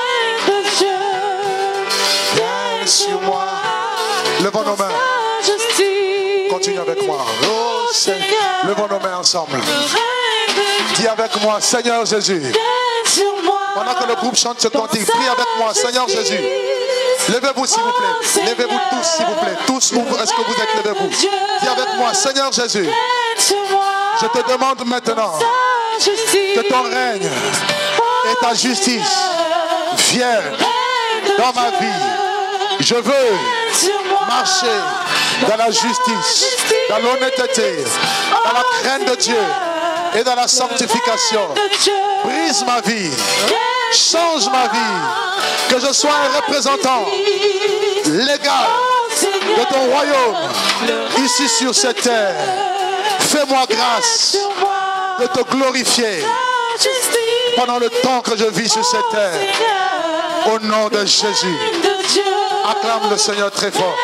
Viens sur moi. Levons nos mains. Continue avec moi. Oh Seigneur. Levons nos mains ensemble. Dis avec moi, Seigneur Jésus. Pendant que le groupe chante ce cantique, prie avec moi, Seigneur Jésus. Levez-vous s'il vous plaît. Levez-vous tous s'il vous plaît. Tous, est-ce que vous êtes levez-vous? Dis avec moi, Seigneur Jésus. Je te demande maintenant que ton règne et ta justice viennent dans ma vie. Je veux marcher dans la justice, dans l'honnêteté, dans la crainte de Dieu et dans la sanctification. Brise ma vie, change ma vie, que je sois un représentant légal de ton royaume ici sur cette terre. Fais-moi grâce de te glorifier pendant le temps que je vis sur cette terre. Au nom de Jésus. Acclame le Seigneur très fort.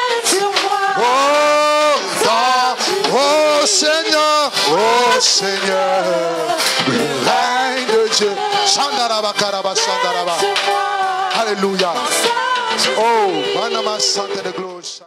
Oh Seigneur, le règne de Dieu. Alléluia. Oh, Banama Santa de Gloire.